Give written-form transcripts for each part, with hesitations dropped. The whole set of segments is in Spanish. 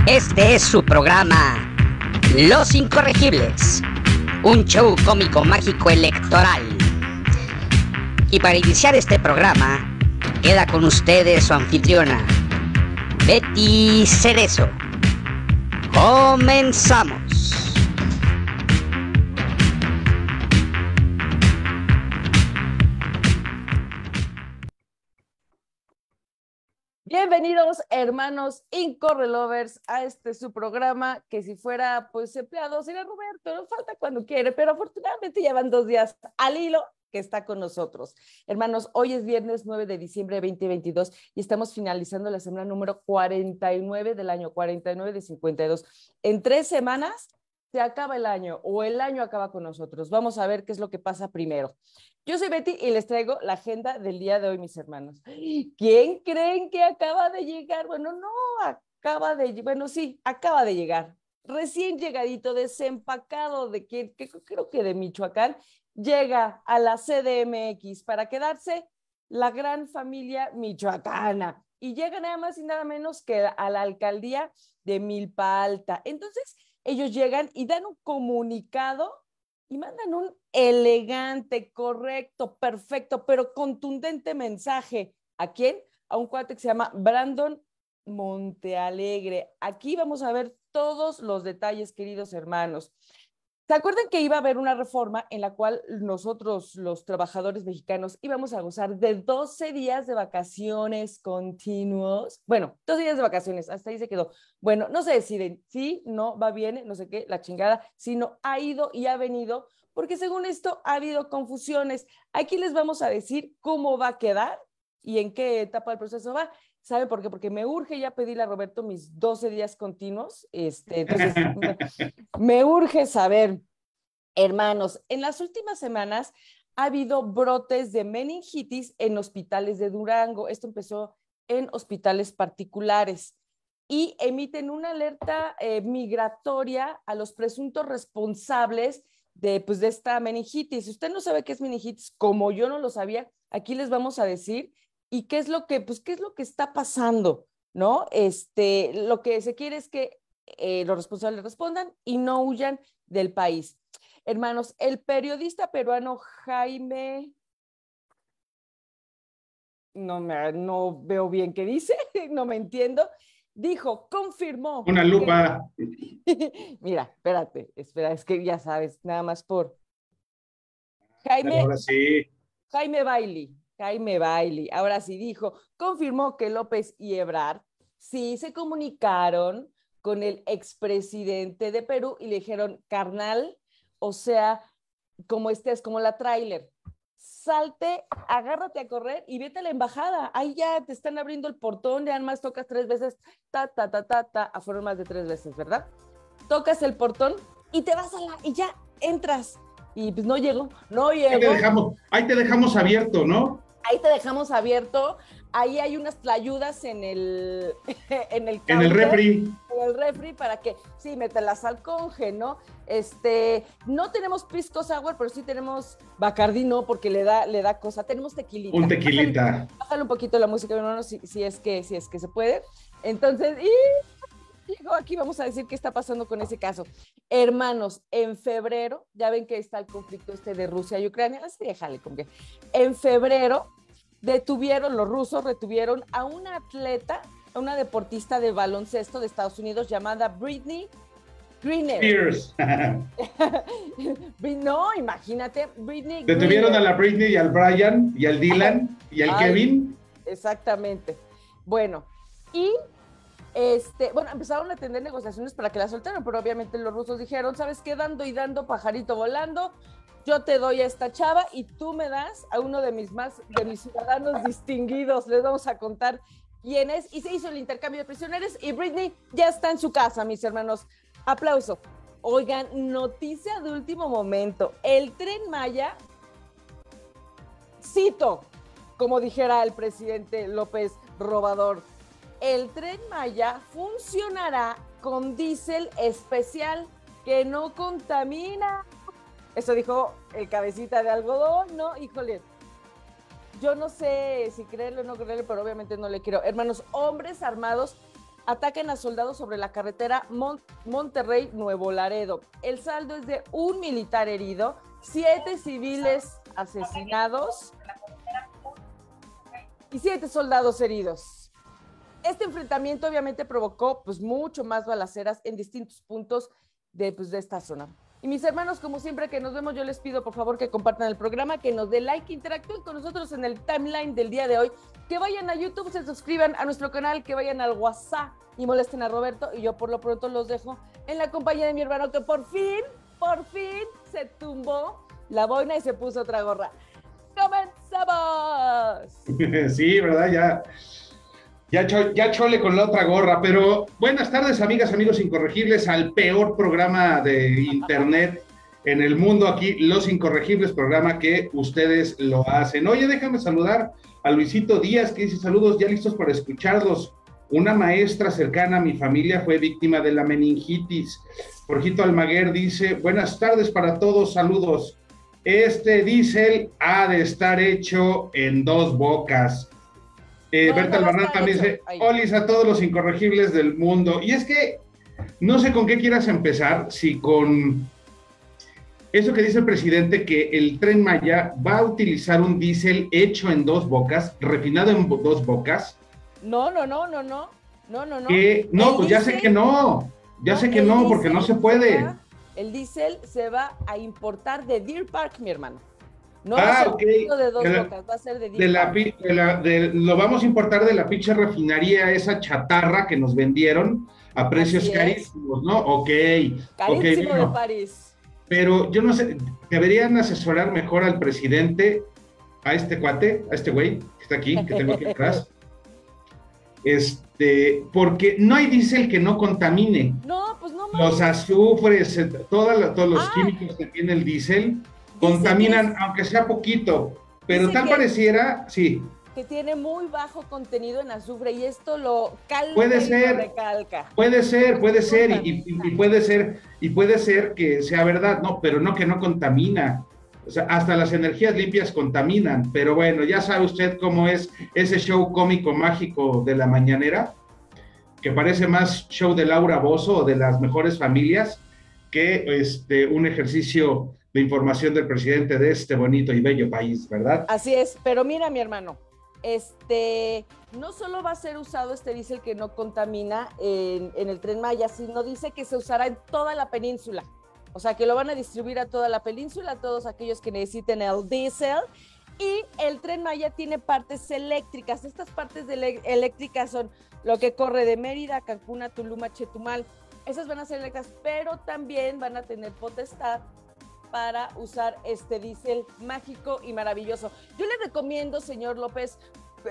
Este es su programa Los Incorregibles, un show cómico mágico electoral. Y para iniciar este programa, queda con ustedes su anfitriona, Betty Cerezo. ¡Comenzamos! Bienvenidos, hermanos Incorrelovers, a su programa, que si fuera pues empleado sería Roberto, no falta cuando quiere, pero afortunadamente ya van 2 días al hilo que está con nosotros. Hermanos, hoy es viernes 9 de diciembre de 2022 y estamos finalizando la semana número 49 del año, 49 de 52. En 3 semanas se acaba el año, o el año acaba con nosotros. Vamos a ver qué es lo que pasa primero. Yo soy Betty y les traigo la agenda del día de hoy, mis hermanos. ¿Quién creen que acaba de llegar? Bueno, no acaba de, bueno, sí, acaba de llegar. Recién llegadito, desempacado de que creo que de Michoacán, llega a la CDMX para quedarse la gran familia michoacana. Y llega nada más y nada menos que a la alcaldía de Milpa Alta. Entonces, ellos llegan y dan un comunicado y mandan un elegante, correcto, perfecto, pero contundente mensaje. ¿A quién? A un cuate que se llama Brandon Montealegre. Aquí vamos a ver todos los detalles, queridos hermanos. ¿Se acuerdan que iba a haber una reforma en la cual nosotros, los trabajadores mexicanos, íbamos a gozar de 12 días de vacaciones continuos? Bueno, 2 días de vacaciones, hasta ahí se quedó. Bueno, no se deciden, sí, no, va bien, no sé qué, la chingada, sino ha ido y ha venido, porque según esto ha habido confusiones. Aquí les vamos a decir cómo va a quedar y en qué etapa del proceso va. ¿Sabe por qué? Porque me urge ya pedirle a Roberto mis 12 días continuos. Entonces, me urge saber, hermanos, en las últimas semanas ha habido brotes de meningitis en hospitales de Durango. Esto empezó en hospitales particulares y emiten una alerta migratoria a los presuntos responsables de esta meningitis. Si usted no sabe qué es meningitis, como yo no lo sabía, aquí les vamos a decir y qué es lo que está pasando, ¿no? Lo que se quiere es que los responsables respondan y no huyan del país. Hermanos, el periodista peruano Jaime, no veo bien qué dice, no me entiendo, dijo, confirmó. Una lupa. Mira, espera, es que ya sabes, nada más por Jaime. Ahora sí. Jaime Bailey, ahora sí dijo, confirmó que López y Ebrard sí se comunicaron con el expresidente de Perú y le dijeron, carnal, o sea, como como la tráiler, salte, agárrate a correr y vete a la embajada, ahí ya te están abriendo el portón, ya más tocas 3 veces, fueron más de 3 veces, ¿verdad? Tocas el portón y te vas y ya entras. Y pues no llegó. Ahí te dejamos abierto, ¿no? Ahí te dejamos abierto. Ahí hay unas tlayudas en el refri. En el refri para que, sí, mételas al conge, ¿no? No tenemos pisco sour, pero sí tenemos Bacardí, ¿no? Porque le da cosa. Tenemos tequilita. Un tequilita. Bájale un poquito la música, hermano, si es que se puede. Entonces, aquí vamos a decir qué está pasando con ese caso. Hermanos, en febrero, ya ven que está el conflicto de Rusia y Ucrania, así déjale con que. En febrero los rusos retuvieron a una atleta, a una deportista de baloncesto de Estados Unidos llamada Britney Griner. Spears. No, imagínate, Britney Detuvieron Griner. a la Britney y al Brian y al Dylan y al Kevin. Exactamente. Bueno, y empezaron a tener negociaciones para que la soltaran, pero obviamente los rusos dijeron, ¿sabes qué? Dando y dando, pajarito volando, yo te doy a esta chava y tú me das a uno de mis ciudadanos distinguidos. Les vamos a contar quién es. Y se hizo el intercambio de prisioneros y Britney ya está en su casa, mis hermanos. Aplauso. Oigan, noticia de último momento. El Tren Maya, cito, como dijera el presidente López Robador, el Tren Maya funcionará con diésel especial que no contamina. Eso dijo el cabecita de algodón, ¿no? Híjole, yo no sé si creerlo o no creerlo, pero obviamente no le quiero. Hermanos, hombres armados atacan a soldados sobre la carretera Monterrey-Nuevo Laredo. El saldo es de 1 militar herido, 7 civiles asesinados y 7 soldados heridos. Este enfrentamiento obviamente provocó pues mucho más balaceras en distintos puntos de esta zona. Y mis hermanos, como siempre que nos vemos, yo les pido por favor que compartan el programa, que nos den like, que interactúen con nosotros en el timeline del día de hoy, que vayan a YouTube, se suscriban a nuestro canal, que vayan al WhatsApp y molesten a Roberto, y yo por lo pronto los dejo en la compañía de mi hermano que por fin se tumbó la boina y se puso otra gorra. ¡Comenzamos! Sí, ¿verdad? Ya chole con la otra gorra, pero buenas tardes, amigas, amigos incorregibles, al peor programa de internet en el mundo aquí, Los Incorregibles, programa que ustedes lo hacen. Oye, déjame saludar a Luisito Díaz, que dice saludos, ya listos para escucharlos. Una maestra cercana a mi familia fue víctima de la meningitis. Jorgito Almaguer dice, buenas tardes para todos, saludos. Este diésel ha de estar hecho en 2 bocas. Berta Albarrán también dice, olis a todos los incorregibles del mundo. Y es que no sé con qué quieras empezar, si con eso que dice el presidente, que el Tren Maya va a utilizar un diésel hecho en 2 bocas, refinado en 2 bocas. No. No, pues ya sé que no, porque no se puede. El diésel se va a importar de Deer Park, mi hermano. No ok. De 2 bocas, va a ser de Deer Park. Lo vamos a importar de la pinche refinería, esa chatarra que nos vendieron a precios carísimos, ¿no? Ok. Carísimo bueno, de París. Pero yo no sé, deberían asesorar mejor al presidente, a este cuate, a este güey que está aquí, que tengo aquí atrás. Porque no hay diésel que no contamine. No, pues no más. Los azufres, todos los químicos que tiene el diésel contaminan, aunque sea poquito, pero tal pareciera, sí. Que tiene muy bajo contenido en azufre y esto lo calca puede y ser, lo recalca. Puede ser, y puede ser que sea verdad, no, pero no que no contamina. O sea, hasta las energías limpias contaminan, pero bueno, ya sabe usted cómo es ese show cómico mágico de la mañanera, que parece más show de Laura Bozzo o de Las Mejores Familias que un ejercicio de información del presidente de este bonito y bello país, ¿verdad? Así es, pero mira, mi hermano, no solo va a ser usado este diésel que no contamina en el Tren Maya, sino dice que se usará en toda la península. O sea, que lo van a distribuir a toda la península, a todos aquellos que necesiten el diésel. Y el Tren Maya tiene partes eléctricas. Estas partes eléctricas son lo que corre de Mérida, Cancún, a Tulum, a Chetumal. Esas van a ser eléctricas, pero también van a tener potestad para usar este diésel mágico y maravilloso. Yo le recomiendo, señor López,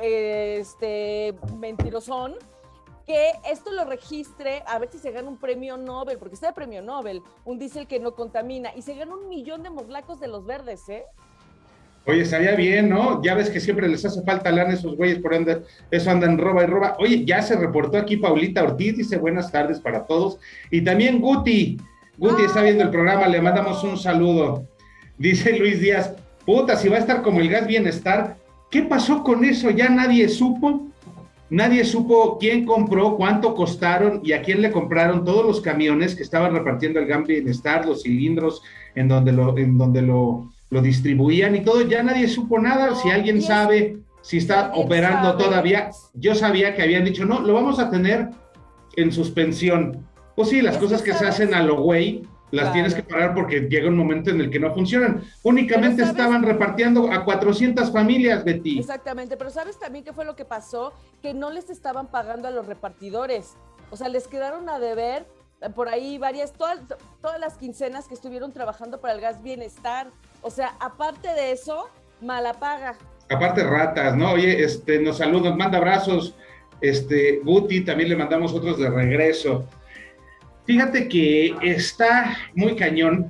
mentirosón, que esto lo registre, a ver si se gana un premio Nobel, porque está de premio Nobel, un diésel que no contamina, y se gana 1 millón de morlacos de los verdes, ¿eh? Oye, estaría bien, ¿no? Ya ves que siempre les hace falta lana a esos güeyes, por eso andan roba y roba. Oye, ya se reportó aquí Paulita Ortiz, dice buenas tardes para todos, y también Guti está viendo el programa, le mandamos un saludo. Dice Luis Díaz, puta, si va a estar como el gas bienestar, ¿qué pasó con eso? Ya nadie supo quién compró, cuánto costaron y a quién le compraron todos los camiones que estaban repartiendo el gas bienestar, los cilindros en donde lo distribuían y todo, ya nadie supo nada. Si alguien sabe si está operando todavía, yo sabía que habían dicho, no, lo vamos a tener en suspensión. Pues sí, las cosas que se hacen a lo güey, las tienes que parar porque llega un momento en el que no funcionan. Únicamente estaban repartiendo a 400 familias, Betty. Exactamente, pero ¿sabes también qué fue lo que pasó? Que no les estaban pagando a los repartidores. O sea, les quedaron a deber por ahí todas las quincenas que estuvieron trabajando para el gas bienestar. O sea, aparte de eso, mala paga. Aparte ratas, ¿no? Oye, nos saluda, nos manda abrazos, Guti, también le mandamos otros de regreso. Fíjate que está muy cañón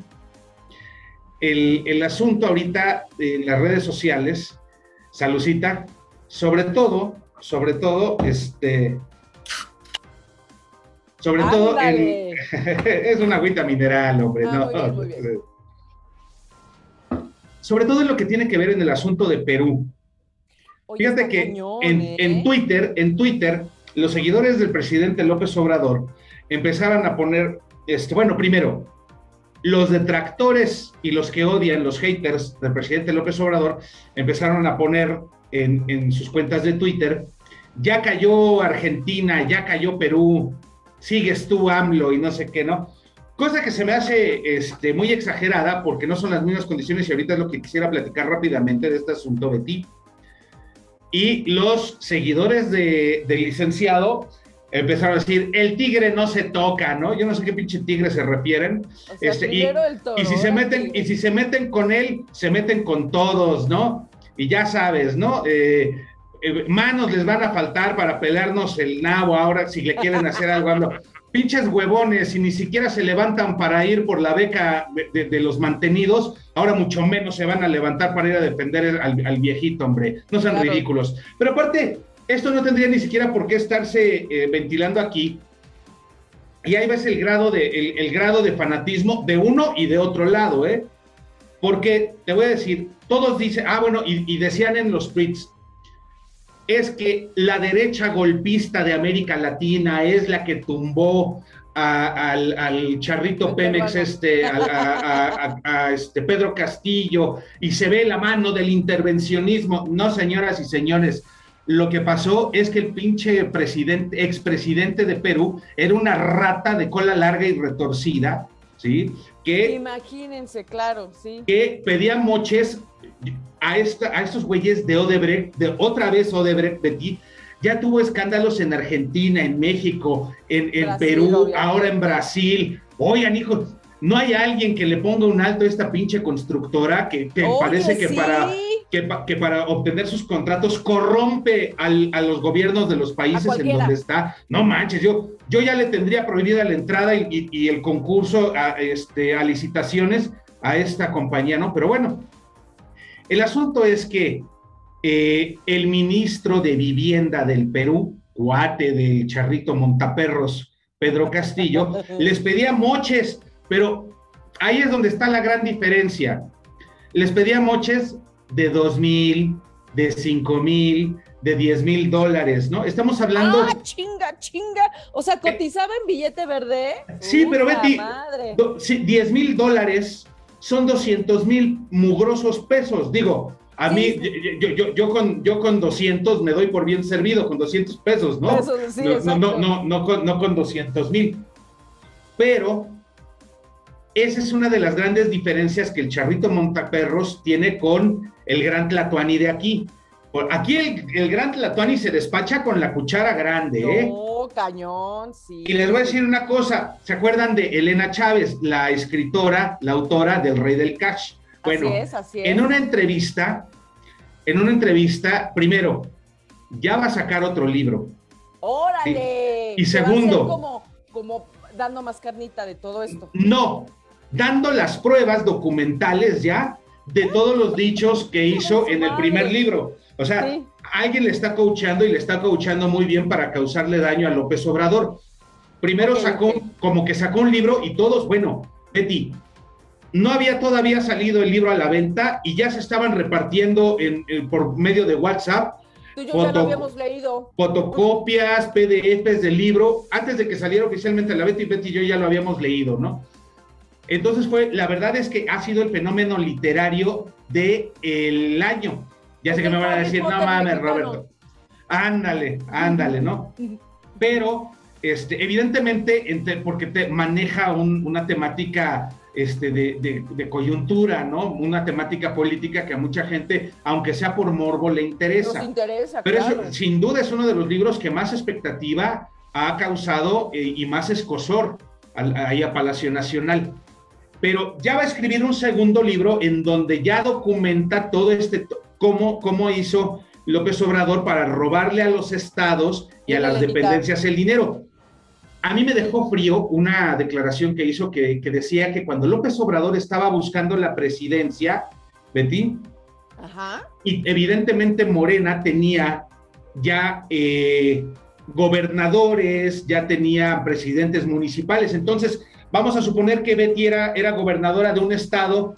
el asunto ahorita en las redes sociales, Salucita, sobre todo, es una agüita mineral, hombre, ¿no? Muy bien. Sobre todo en lo que tiene que ver en el asunto de Perú. Oye, fíjate que cañón, en Twitter los seguidores del presidente López Obrador empezaron a poner, bueno, primero, los detractores y los que odian, los haters del presidente López Obrador, empezaron a poner en sus cuentas de Twitter, ya cayó Argentina, ya cayó Perú, sigues tú AMLO y no sé qué, ¿no? Cosa que se me hace muy exagerada porque no son las mismas condiciones y ahorita es lo que quisiera platicar rápidamente de este asunto de ti. Y los seguidores del licenciado empezaron a decir, el tigre no se toca, ¿no? Yo no sé qué pinche tigre se refieren. O sea, y si se meten con él, se meten con todos, ¿no? Y ya sabes, ¿no? Manos les van a faltar para pelearnos el nabo ahora si le quieren hacer algo. Pinches huevones, y ni siquiera se levantan para ir por la beca de los mantenidos, ahora mucho menos se van a levantar para ir a defender al viejito, hombre. No sean ridículos. Pero aparte, esto no tendría ni siquiera por qué estarse ventilando aquí. Y ahí ves el grado de fanatismo de uno y de otro lado, ¿eh? Porque, te voy a decir, todos dicen, bueno, y decían en los tweets, es que la derecha golpista de América Latina es la que tumbó al charrito Pemex, a Pedro Castillo, y se ve la mano del intervencionismo. No, señoras y señores, lo que pasó es que el pinche expresidente de Perú era una rata de cola larga y retorcida, ¿sí? Imagínense, claro, sí. Que pedía moches a estos güeyes de Odebrecht, otra vez Odebrecht, Betty, ya tuvo escándalos en Argentina, en México, en Brasil, Perú, obviamente. Ahora en Brasil. Oigan, hijos, no hay alguien que le ponga un alto a esta pinche constructora que parece que, sí, para obtener sus contratos corrompe a los gobiernos de los países en donde está. No manches, yo ya le tendría prohibida la entrada y el concurso a licitaciones a esta compañía, ¿no? Pero bueno, el asunto es que el ministro de Vivienda del Perú, cuate del charrito montaperros, Pedro Castillo, les pedía moches, pero ahí es donde está la gran diferencia. Les pedía moches de 2,000, de 5,000, de $10,000, ¿no? Estamos hablando... chinga. O sea, cotizaba en billete verde. Sí, pero Betty, sí, $10,000 son 200,000 mugrosos pesos. Digo, a mí, yo con 200 me doy por bien servido, con 200 pesos, ¿no? Eso, sí, no con 200,000. Pero esa es una de las grandes diferencias que el charrito montaperros tiene con el gran Tlatuani de aquí. Aquí el gran Tlatuani se despacha con la cuchara grande, ¿eh? No, cañón, sí. Y les voy a decir una cosa, ¿se acuerdan de Elena Chávez, la escritora, la autora del Rey del Cash? Bueno, así es. En una entrevista, primero, ya va a sacar otro libro. ¡Órale! ¿Sí? Y segundo... Como dando más carnita de todo esto. No, dando las pruebas documentales ya de todos los dichos que hizo en el primer libro. O sea, sí, alguien le está coachando y le está coachando muy bien para causarle daño a López Obrador. Primero como que sacó un libro y todos, bueno, Betty, no había todavía salido el libro a la venta y ya se estaban repartiendo por medio de WhatsApp. Tú y yo ya lo habíamos leído. Fotocopias, PDFs del libro, antes de que saliera oficialmente a la venta, y Betty y yo ya lo habíamos leído, ¿no? Entonces la verdad es que ha sido el fenómeno literario del año. Ya sé que me van a decir, no mames, Roberto. Ándale, ¿no? Pero, evidentemente, porque maneja una temática de coyuntura, ¿no? Una temática política que a mucha gente, aunque sea por morbo, le interesa. Nos interesa, pero claro. Eso, sin duda, es uno de los libros que más expectativa ha causado y más escozor ahí a Palacio Nacional. Pero ya va a escribir un segundo libro en donde ya documenta todo cómo hizo López Obrador para robarle a los estados y a las dependencias el dinero. A mí me dejó frío una declaración que hizo que decía que cuando López Obrador estaba buscando la presidencia, Betty, y evidentemente Morena tenía ya gobernadores, ya tenía presidentes municipales. Entonces, vamos a suponer que Betty era gobernadora de un estado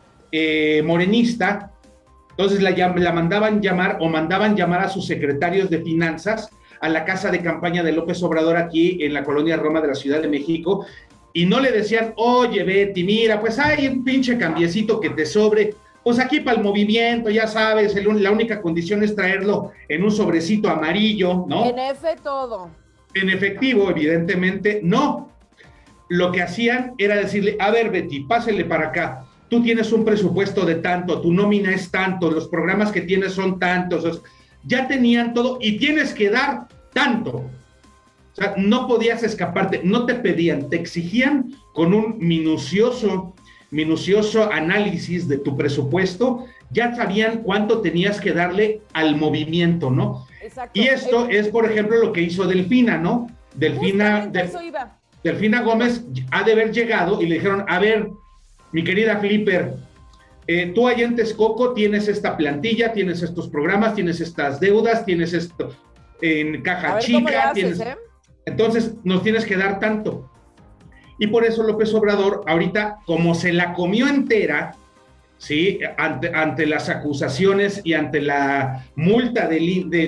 morenista. Entonces la mandaban llamar o mandaban llamar a sus secretarios de finanzas a la casa de campaña de López Obrador aquí en la colonia Roma de la Ciudad de México, y no le decían, oye, Betty, mira, pues hay un pinche cambiecito que te sobre, pues aquí para el movimiento, ya sabes, la única condición es traerlo en un sobrecito amarillo, ¿no? En todo. En efectivo, evidentemente, no. Lo que hacían era decirle, a ver, Betty, pásele para acá, tú tienes un presupuesto de tanto, tu nómina es tanto, los programas que tienes son tantos, ya tenían todo y tienes que dar tanto. O sea, no podías escaparte, no te pedían, te exigían con un minucioso análisis de tu presupuesto, ya sabían cuánto tenías que darle al movimiento, ¿no? Exacto. Y esto es, por ejemplo, lo que hizo Delfina, ¿no? Delfina Gómez ha de haber llegado y le dijeron, a ver, mi querida Flipper, tú allá en Texcoco tienes esta plantilla, tienes estos programas, tienes estas deudas, tienes esto en caja chica, tienes... Entonces nos tienes que dar tanto. Y por eso López Obrador ahorita, como se la comió entera, ¿sí? Ante las acusaciones y ante la multa del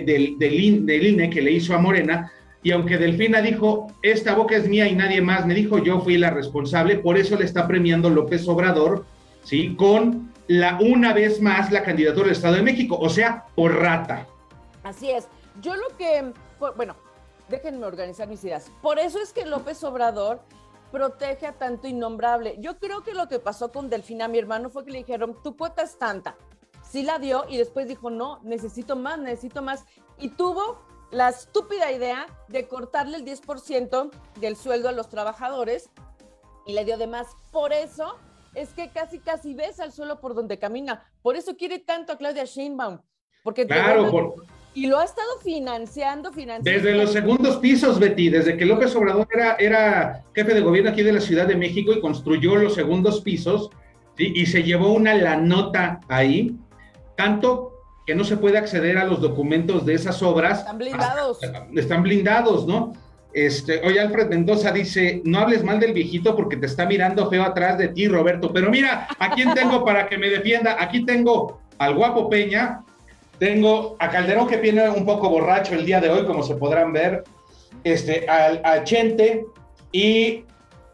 INE que le hizo a Morena, y aunque Delfina dijo, esta boca es mía y nadie más me dijo, yo fui la responsable, por eso le está premiando López Obrador, ¿sí? Con una vez más la candidatura del Estado de México, o sea, por rata. Así es. Yo lo que, bueno, déjenme organizar mis ideas. Por eso es que López Obrador protege a tanto innombrable. Yo creo que lo que pasó con Delfina, mi hermano, fue que le dijeron, tu cuota es tanta. Sí la dio y después dijo, no, necesito más. Y tuvo la estúpida idea de cortarle el 10% del sueldo a los trabajadores y le dio de más. Por eso es que casi besa el suelo por donde camina. Por eso quiere tanto a Claudia Sheinbaum. Porque claro, y lo ha estado financiando. Desde los segundos pisos, Betty, desde que López Obrador era jefe de gobierno aquí de la Ciudad de México y construyó los segundos pisos, ¿sí? Y se llevó una lanota ahí, tanto que no se puede acceder a los documentos de esas obras. Están blindados, ¿no? Oye, Alfred Mendoza dice, no hables mal del viejito porque te está mirando feo atrás de ti, Roberto, pero mira, ¿a quién tengo para que me defienda? Aquí tengo al guapo Peña, tengo a Calderón, que viene un poco borracho el día de hoy, como se podrán ver, a Chente y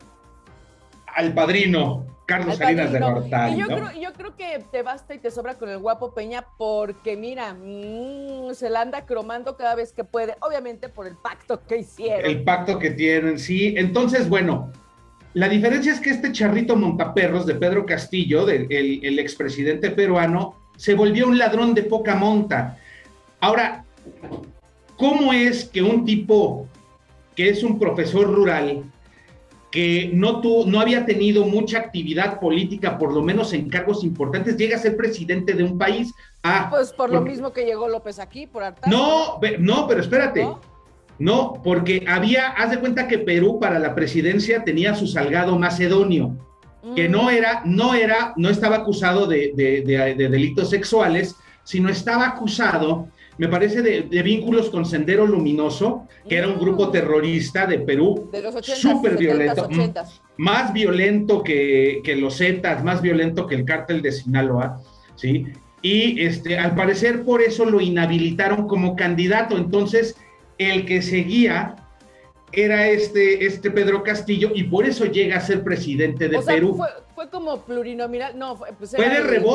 al padrino, Carlos Salinas de Gortari. Y yo creo que te basta y te sobra con el guapo Peña, porque mira, se la anda cromando cada vez que puede, obviamente por el pacto que hicieron. El pacto que tienen, sí. Entonces, bueno, la diferencia es que este charrito montaperros de Pedro Castillo, el expresidente peruano, se volvió un ladrón de poca monta. Ahora, ¿cómo es que un tipo que es un profesor rural, que no había tenido mucha actividad política, por lo menos en cargos importantes, llega a ser presidente de un país? Pues por lo mismo que llegó López aquí, por hartazgo. No, pero espérate. No, porque haz de cuenta que Perú para la presidencia tenía su Salgado Macedonio, que no estaba acusado de delitos sexuales, sino estaba acusado, me parece, de vínculos con Sendero Luminoso, que era un grupo terrorista de Perú, de los 80s, súper violento, 80s. Más violento que los Zetas, más violento que el cártel de Sinaloa, ¿sí? Y al parecer por eso lo inhabilitaron como candidato. Entonces el que seguía era este Pedro Castillo, y por eso llega a ser presidente de Perú. Fue como plurinominal, no, pues fue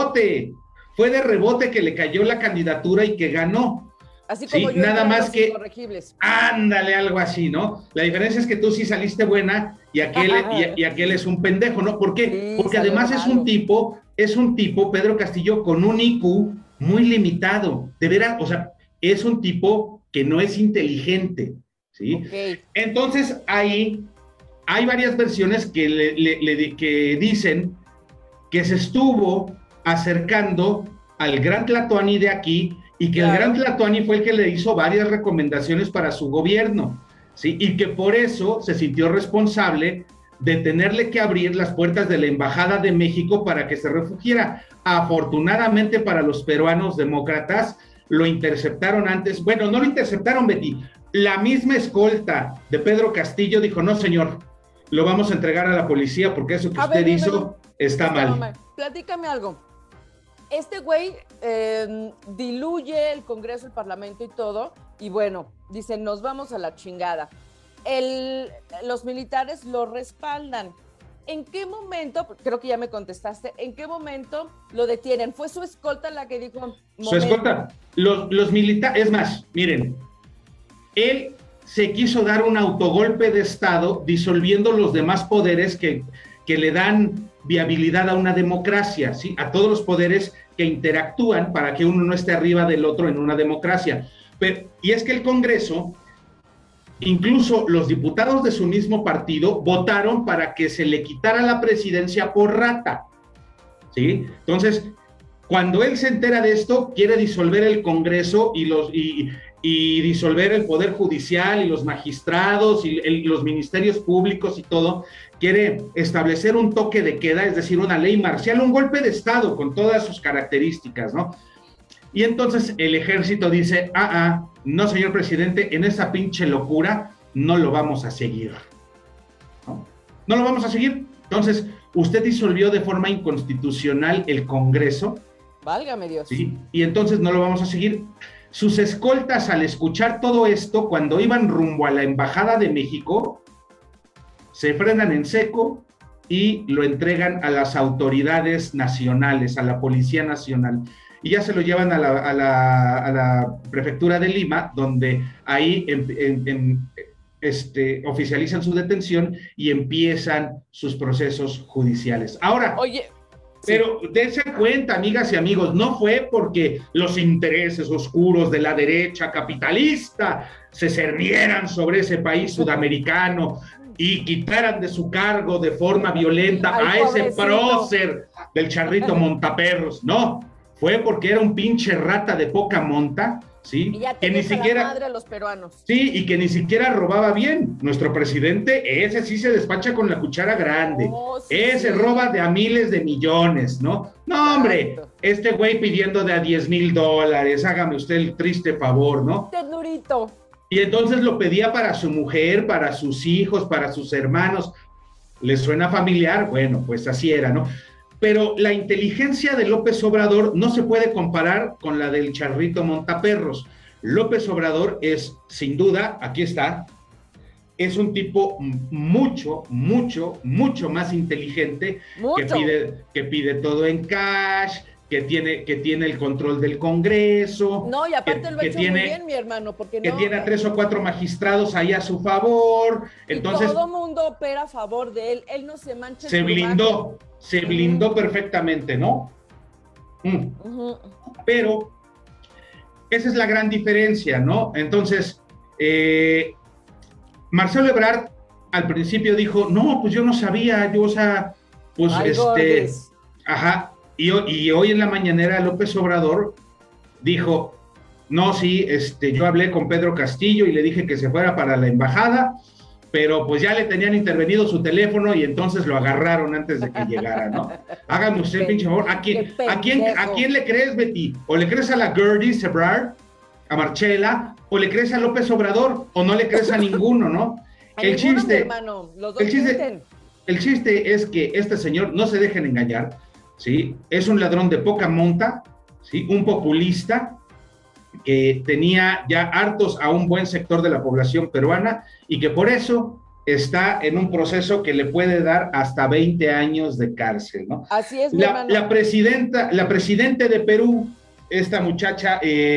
de rebote que le cayó la candidatura y que ganó. Así como sí, yo nada más que incorregibles. Ándale, algo así, ¿no? La diferencia es que tú sí saliste buena y aquel es un pendejo, ¿no? ¿Por qué? Sí, porque además es un tipo, Pedro Castillo, con un IQ muy limitado. De veras, o sea, es un tipo que no es inteligente, ¿sí? Okay. Entonces ahí hay varias versiones que dicen que se estuvo acercando al Gran Tlatuani de aquí, y que el Gran Tlatuani fue el que le hizo varias recomendaciones para su gobierno, ¿sí? Y que por eso se sintió responsable de tenerle que abrir las puertas de la Embajada de México para que se refugiara. Afortunadamente para los peruanos demócratas, lo interceptaron antes. Bueno, no lo interceptaron, Betty. La misma escolta de Pedro Castillo dijo, no, señor, lo vamos a entregar a la policía porque eso que usted hizo está mal. Platícame algo. este güey diluye el Congreso, el Parlamento y todo, y bueno, dicen, nos vamos a la chingada. Los militares lo respaldan. ¿En qué momento, creo que ya me contestaste, en qué momento lo detienen? ¿Fue su escolta la que dijo? Su escolta, los militares, es más, miren, él se quiso dar un autogolpe de Estado disolviendo los demás poderes que le dan viabilidad a una democracia, ¿sí? A todos los poderes que interactúan para que uno no esté arriba del otro en una democracia. Y es que el Congreso, incluso los diputados de su mismo partido, votaron para que se le quitara la presidencia por rata, ¿sí? Entonces, cuando él se entera de esto, quiere disolver el Congreso y disolver el Poder Judicial y los magistrados y los ministerios públicos y todo. Quiere establecer un toque de queda, es decir, una ley marcial, un golpe de Estado con todas sus características, ¿no? Y entonces el ejército dice, no, señor presidente, en esa pinche locura no lo vamos a seguir, ¿no? No lo vamos a seguir. Entonces, usted disolvió de forma inconstitucional el Congreso. Válgame Dios. ¿Sí? Y entonces no lo vamos a seguir. Sus escoltas, al escuchar todo esto, cuando iban rumbo a la Embajada de México, se frenan en seco y lo entregan a las autoridades nacionales, a la Policía Nacional. Y ya se lo llevan a la prefectura de Lima, donde ahí oficializan su detención y empiezan sus procesos judiciales. Ahora, oye, pero dense cuenta, amigas y amigos, no fue porque los intereses oscuros de la derecha capitalista se cernieran sobre ese país sudamericano y quitaran de su cargo de forma violenta a ese prócer del Charrito Montaperros. No, fue porque era un pinche rata de poca monta, ¿sí? Y ya que ni siquiera, la madre a los peruanos. Sí, y que ni siquiera robaba bien. Nuestro presidente, ese sí se despacha con la cuchara grande. Ese roba de a miles de millones, ¿no? No, hombre, este güey pidiendo de a $10,000, hágame usted el triste favor, ¿no? Ternurito. Y entonces lo pedía para su mujer, para sus hijos, para sus hermanos. ¿Les suena familiar? Bueno, pues así era, ¿no? Pero la inteligencia de López Obrador no se puede comparar con la del Charrito Montaperros. López Obrador es, sin duda, aquí está, es un tipo mucho más inteligente, que pide todo en cash, que tiene el control del Congreso. No, y aparte lo ha hecho muy bien, mi hermano, porque que tiene a 3 o 4 magistrados ahí a su favor. Entonces, y todo mundo opera a favor de él. Él no se mancha. Se blindó perfectamente, ¿no? Pero esa es la gran diferencia, ¿no? Entonces, Marcelo Ebrard al principio dijo, no, pues yo no sabía, yo, o sea, pues y hoy en la mañanera López Obrador dijo, no, sí, yo hablé con Pedro Castillo y le dije que se fuera para la embajada, pero pues ya le tenían intervenido su teléfono y entonces lo agarraron antes de que llegara, ¿no? Hágame usted, pinche favor. ¿A quién le crees, Betty? ¿O le crees a la Gertie Ebrard, a Marcela, o le crees a López Obrador, o no le crees a ninguno, ¿no? El chiste es que este señor, no se dejen engañar, ¿sí? Es un ladrón de poca monta, ¿sí? Un populista que tenía ya hartos a un buen sector de la población peruana y que por eso está en un proceso que le puede dar hasta 20 años de cárcel, ¿no? Así es, la presidenta de Perú, esta muchacha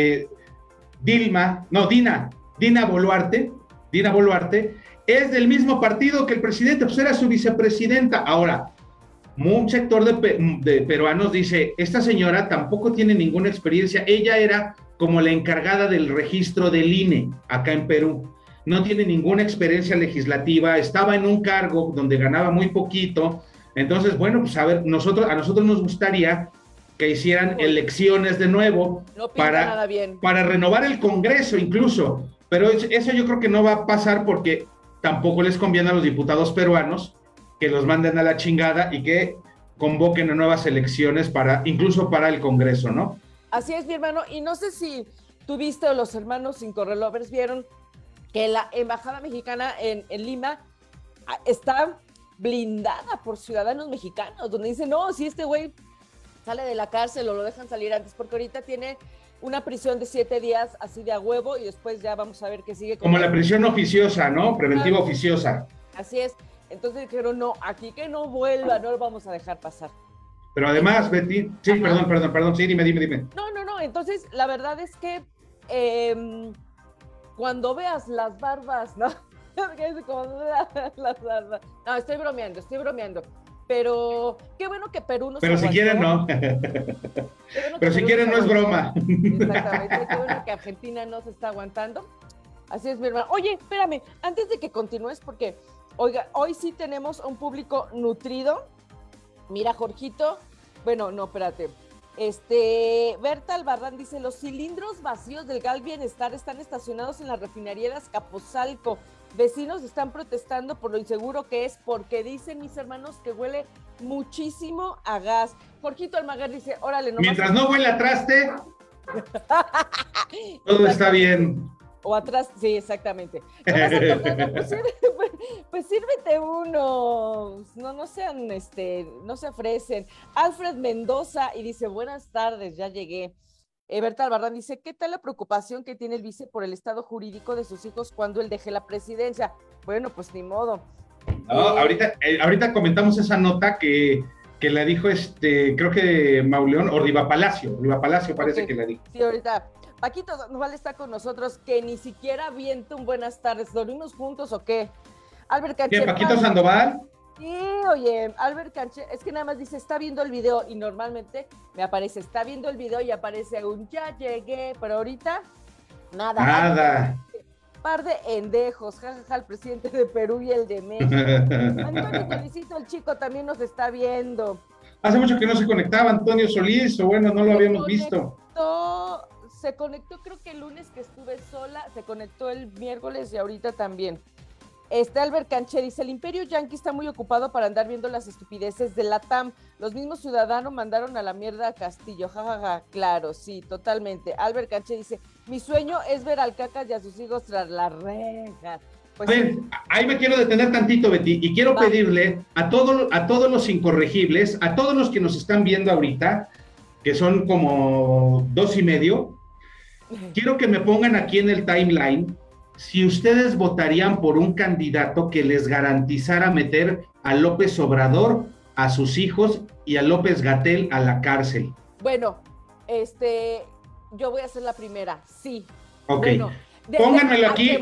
Dina Boluarte, es del mismo partido que el presidente, pues era su vicepresidenta. Ahora, un sector de peruanos dice, esta señora tampoco tiene ninguna experiencia, ella era como la encargada del registro del INE acá en Perú, no tiene ninguna experiencia legislativa, estaba en un cargo donde ganaba muy poquito. Entonces, bueno, pues a ver, a nosotros nos gustaría que hicieran elecciones de nuevo para renovar el Congreso incluso, pero eso yo creo que no va a pasar porque tampoco les conviene a los diputados peruanos que los manden a la chingada y que convoquen a nuevas elecciones incluso para el Congreso, ¿no? Así es, mi hermano, y no sé si tú viste o los hermanos Incorrelovers vieron que la embajada mexicana en Lima está blindada por ciudadanos mexicanos, donde dicen, no, si este güey sale de la cárcel o lo dejan salir antes, porque ahorita tiene una prisión de 7 días así de a huevo y después ya vamos a ver qué sigue. Como la prisión oficiosa, ¿no? Preventiva oficiosa. Así es. Entonces dijeron, no, aquí que no vuelva, no lo vamos a dejar pasar. Pero además, Betty, sí, perdón, sí, dime. No, entonces la verdad es que cuando veas las barbas, ¿no? Cuando veas las barbas. No, estoy bromeando. Pero qué bueno que Perú no se Pero si quieren, no. Pero si quieren, no es broma. Exactamente, qué bueno que Argentina no se está aguantando. Así es, mi hermano. Oye, espérame, antes de que continúes, porque, oiga, hoy sí tenemos un público nutrido. Mira, Jorgito, bueno, no, espérate. Berta Albarrán dice, los cilindros vacíos del Gal Bienestar están estacionados en la refinería de Azcapotzalco. Vecinos están protestando por lo inseguro que es, porque dicen mis hermanos que huele muchísimo a gas. Jorgito Almaguer dice, órale, no. Mientras no huele a traste, todo está bien. O atrás, sí, exactamente. Pues sírvete unos, no sean, no se ofrecen. Alfred Mendoza y dice, buenas tardes, ya llegué. Berta Albarrán dice, ¿qué tal la preocupación que tiene el vice por el estado jurídico de sus hijos cuando él deje la presidencia? Bueno, pues ni modo. No, ahorita comentamos esa nota que la dijo creo que Mauleón, o Riva Palacio parece okay, que la dijo. Sí, ahorita. Paquito Sandoval está con nosotros, que ni siquiera avienta un buenas tardes. ¿Dormimos juntos o qué? Albert Canché. ¿Qué, Paquito Sandoval? Sí, oye, Albert Canché, es que nada más dice, está viendo el video, y normalmente me aparece, está viendo el video y aparece un ya llegué, pero ahorita, nada. Par de endejos, jajaja, el presidente de Perú y el de México. Antonio Felicito, el chico, también nos está viendo. Hace mucho que no se conectaba Antonio Solís, o bueno, no lo habíamos visto. Se conectó, creo que el lunes que estuve sola, se conectó el miércoles y ahorita también. Albert Canché dice, el imperio yanqui está muy ocupado para andar viendo las estupideces de la TAM. Los mismos ciudadanos mandaron a la mierda a Castillo. Jajaja, claro, sí, totalmente. Albert Canché dice, mi sueño es ver al Cacas y a sus hijos tras las rejas. Pues, a ver, ahí me quiero detener tantito, Betty, y quiero pedirle a todos los incorregibles, a todos los que nos están viendo ahorita, que son como 2.5, quiero que me pongan aquí en el timeline si ustedes votarían por un candidato que les garantizara meter a López Obrador, a sus hijos y a López-Gatell a la cárcel. Bueno, yo voy a ser la primera, sí. Ok, bueno, pónganmelo aquí.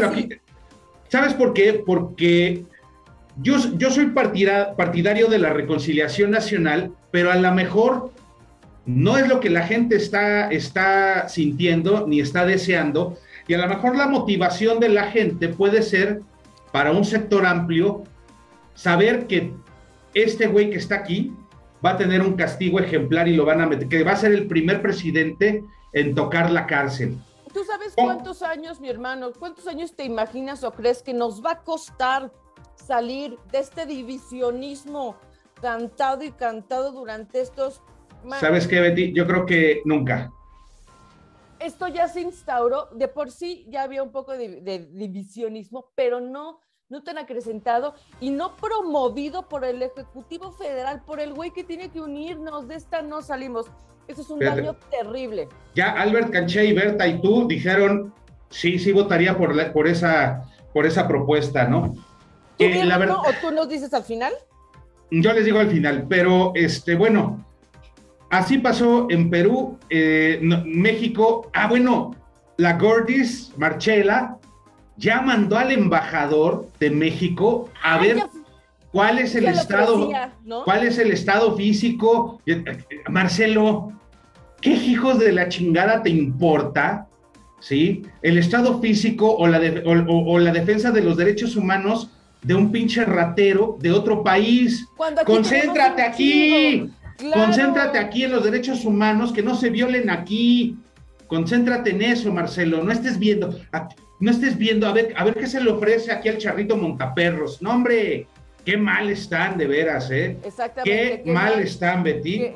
¿Sabes por qué? Porque yo soy partidario de la reconciliación nacional, pero a lo mejor no es lo que la gente está sintiendo ni está deseando, y a lo mejor la motivación de la gente puede ser, para un sector amplio, saber que este güey que está aquí va a tener un castigo ejemplar y lo van a meter, que va a ser el primer presidente en tocar la cárcel. ¿Tú sabes cuántos años, mi hermano, cuántos años te imaginas o crees que nos va a costar salir de este divisionismo cantado y cantado durante estos... ¿Sabes qué, Betty? Yo creo que nunca. Esto ya se instauró, de por sí ya había un poco de divisionismo, pero no tan acrecentado y no promovido por el Ejecutivo Federal, por el güey que tiene que unirnos, de esta no salimos. Eso es un daño terrible. Ya Albert Canché y Berta y tú dijeron, sí votaría por esa propuesta, ¿no? ¿Tú o tú nos dices al final? Yo les digo al final, pero bueno... Así pasó en Perú, México. La Gordis Marchela ya mandó al embajador de México a ver cuál es el estado, ¿no? ¿Cuál es el estado físico? Marcelo, ¿qué hijos de la chingada te importa? ¿Sí? El estado físico o la defensa de los derechos humanos de un pinche ratero de otro país. Concéntrate aquí. Claro. Concéntrate aquí en los derechos humanos, que no se violen aquí. Concéntrate en eso, Marcelo. No estés viendo a ver qué se le ofrece aquí al charrito Montaperros. No, hombre, qué mal están, de veras, ¿eh? Exactamente. Qué mal están, Betty.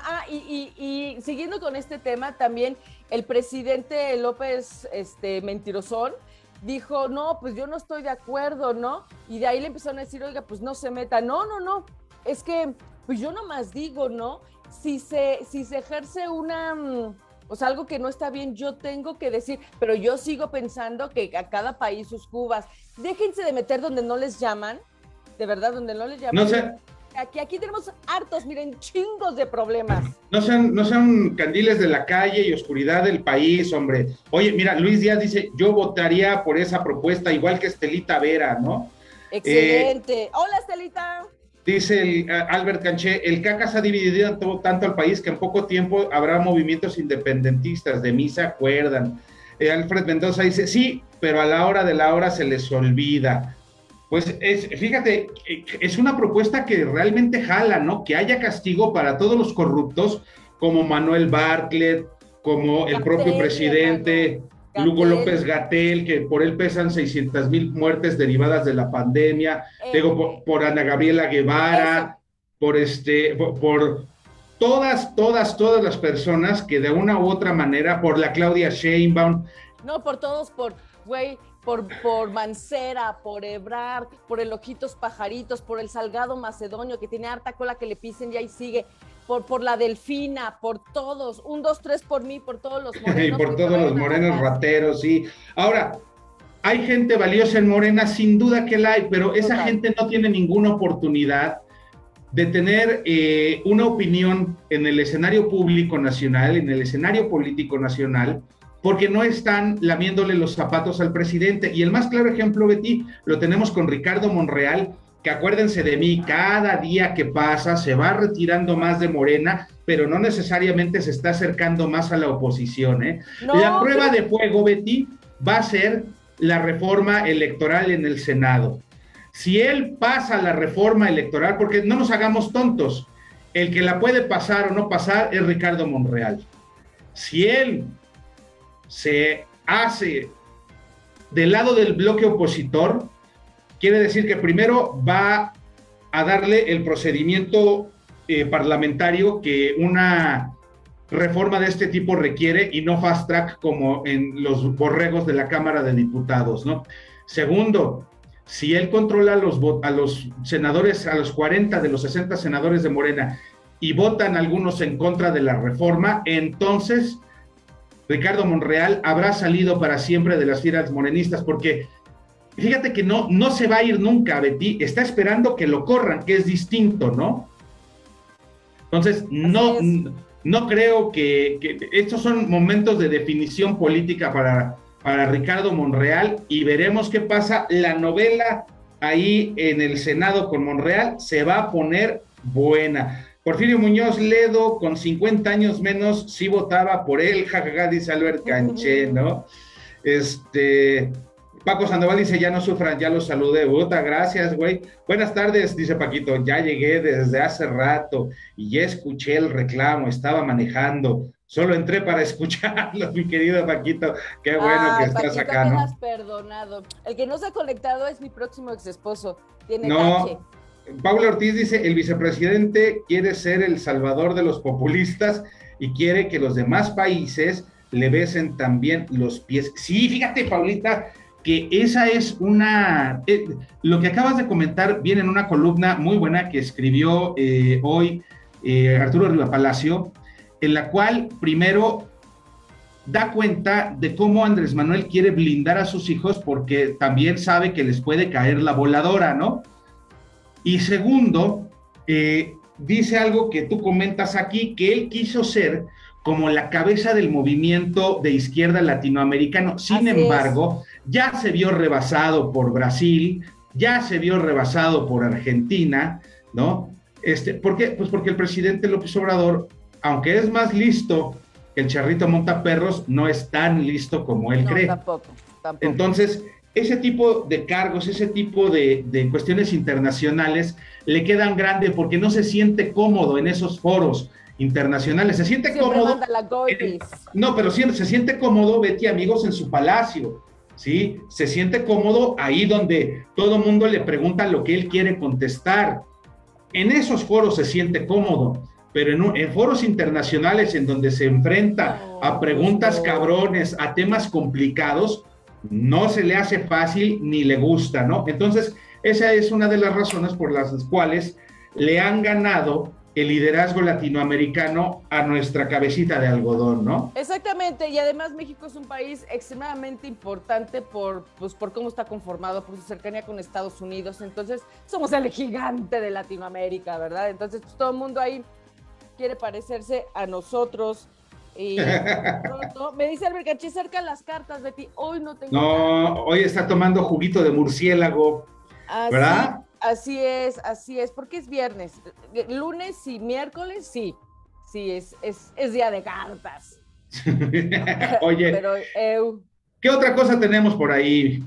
Y siguiendo con este tema, también el presidente López, mentirosón, dijo, no, pues yo no estoy de acuerdo, ¿no? Y de ahí le empezaron a decir, oiga, pues no se meta. No, es que... pues yo nomás digo, ¿no? si se ejerce o sea, algo que no está bien, yo tengo que decir, pero yo sigo pensando que a cada país sus cubas, déjense de meter donde no les llaman, de verdad, donde no les llaman. No sé. Aquí tenemos hartos, miren, chingos de problemas. No sean candiles de la calle y oscuridad del país, hombre. Oye, mira, Luis Díaz dice, yo votaría por esa propuesta, igual que Estelita Vera, ¿no? Excelente. Hola, Estelita. Dice Albert Canché, el CACA se ha dividido tanto al país que en poco tiempo habrá movimientos independentistas, de mí se acuerdan. Alfred Mendoza dice, sí, pero a la hora de la hora se les olvida. Pues fíjate, es una propuesta que realmente jala, ¿no? Que haya castigo para todos los corruptos, como Manuel Bartlett, como el propio presidente, Hugo López-Gatell, que por él pesan 600,000 muertes derivadas de la pandemia, digo, por Ana Gabriela Guevara, por todas las personas que de una u otra manera, por la Claudia Sheinbaum. No, por todos, por Mancera, por Ebrard, por el Ojitos Pajaritos, por el Salgado Macedonio, que tiene harta cola que le pisen y ahí sigue, por la Delfina, por todos, 1, 2, 3 por mí, por todos los morenos. Y por todos los morenos rateros, sí. Ahora, hay gente valiosa en Morena, sin duda que la hay, pero esa gente no tiene ninguna oportunidad de tener una opinión en el escenario público nacional, en el escenario político nacional, porque no están lamiéndole los zapatos al presidente. Y el más claro ejemplo, Betty, lo tenemos con Ricardo Monreal, que acuérdense de mí, cada día que pasa se va retirando más de Morena, pero no necesariamente se está acercando más a la oposición, ¿eh? No, la prueba de fuego, Betty, va a ser la reforma electoral en el Senado. Si él pasa la reforma electoral, porque no nos hagamos tontos, el que la puede pasar o no pasar es Ricardo Monreal. Si él se hace del lado del bloque opositor, quiere decir que primero va a darle el procedimiento parlamentario que una reforma de este tipo requiere y no fast track como en los borregos de la Cámara de Diputados, ¿no? Segundo, si él controla a los senadores, a los 40 de los 60 senadores de Morena y votan algunos en contra de la reforma, entonces Ricardo Monreal habrá salido para siempre de las filas morenistas, porque fíjate que no se va a ir nunca, Betty, está esperando que lo corran, que es distinto, ¿no? Entonces, no creo que estos son momentos de definición política para Ricardo Monreal, y veremos qué pasa. La novela ahí en el Senado con Monreal se va a poner buena. Porfirio Muñoz Ledo, con 50 años menos, sí votaba por él, jajaja, dice Albert Canché, ¿no? Paco Sandoval dice, ya no sufran, ya los saludé. Puta, gracias, güey. Buenas tardes, dice Paquito, ya llegué desde hace rato y ya escuché el reclamo, estaba manejando. Solo entré para escucharlo, mi querido Paquito. Qué bueno que estás Paquito, acá, ¿no? me has perdonado. El que no se ha conectado es mi próximo exesposo. Tiene no. tache. Paula Ortiz dice, el vicepresidente quiere ser el salvador de los populistas y quiere que los demás países le besen también los pies. Sí, fíjate, Paulita, que esa es lo que acabas de comentar viene en una columna muy buena que escribió hoy Arturo Rivapalacio, en la cual primero da cuenta de cómo Andrés Manuel quiere blindar a sus hijos porque también sabe que les puede caer la voladora, ¿no? Y segundo, dice algo que tú comentas aquí, que él quiso ser como la cabeza del movimiento de izquierda latinoamericano. Sin embargo, ya se vio rebasado por Brasil, ya se vio rebasado por Argentina, ¿no? ¿Por qué? Pues porque el presidente López Obrador, aunque es más listo que el charrito montaperros, no es tan listo como él cree. Tampoco. Entonces, ese tipo de cargos, ese tipo de cuestiones internacionales le quedan grandes porque no se siente cómodo en esos foros internacionales. Se siente siempre cómodo. Pero se siente cómodo, Betty, amigos, en su palacio, ¿sí? Se siente cómodo ahí donde todo mundo le pregunta lo que él quiere contestar. En esos foros se siente cómodo, pero en foros internacionales en donde se enfrenta a preguntas cabrones, a temas complicados, no se le hace fácil ni le gusta, ¿no? Entonces, esa es una de las razones por las cuales le han ganado el liderazgo latinoamericano a nuestra cabecita de algodón, ¿no? Exactamente, y además México es un país extremadamente importante pues, por cómo está conformado, por su cercanía con Estados Unidos. Entonces, somos el gigante de Latinoamérica, ¿verdad? Entonces, pues, todo el mundo ahí quiere parecerse a nosotros. Y pronto, me dice Albert Canchi, cerca las cartas, Betty. Hoy no tengo. No, hoy está tomando juguito de murciélago, ¿verdad? Así es, porque es viernes. Lunes y miércoles, sí, es día de cartas. Oye, pero, ¿qué otra cosa tenemos por ahí?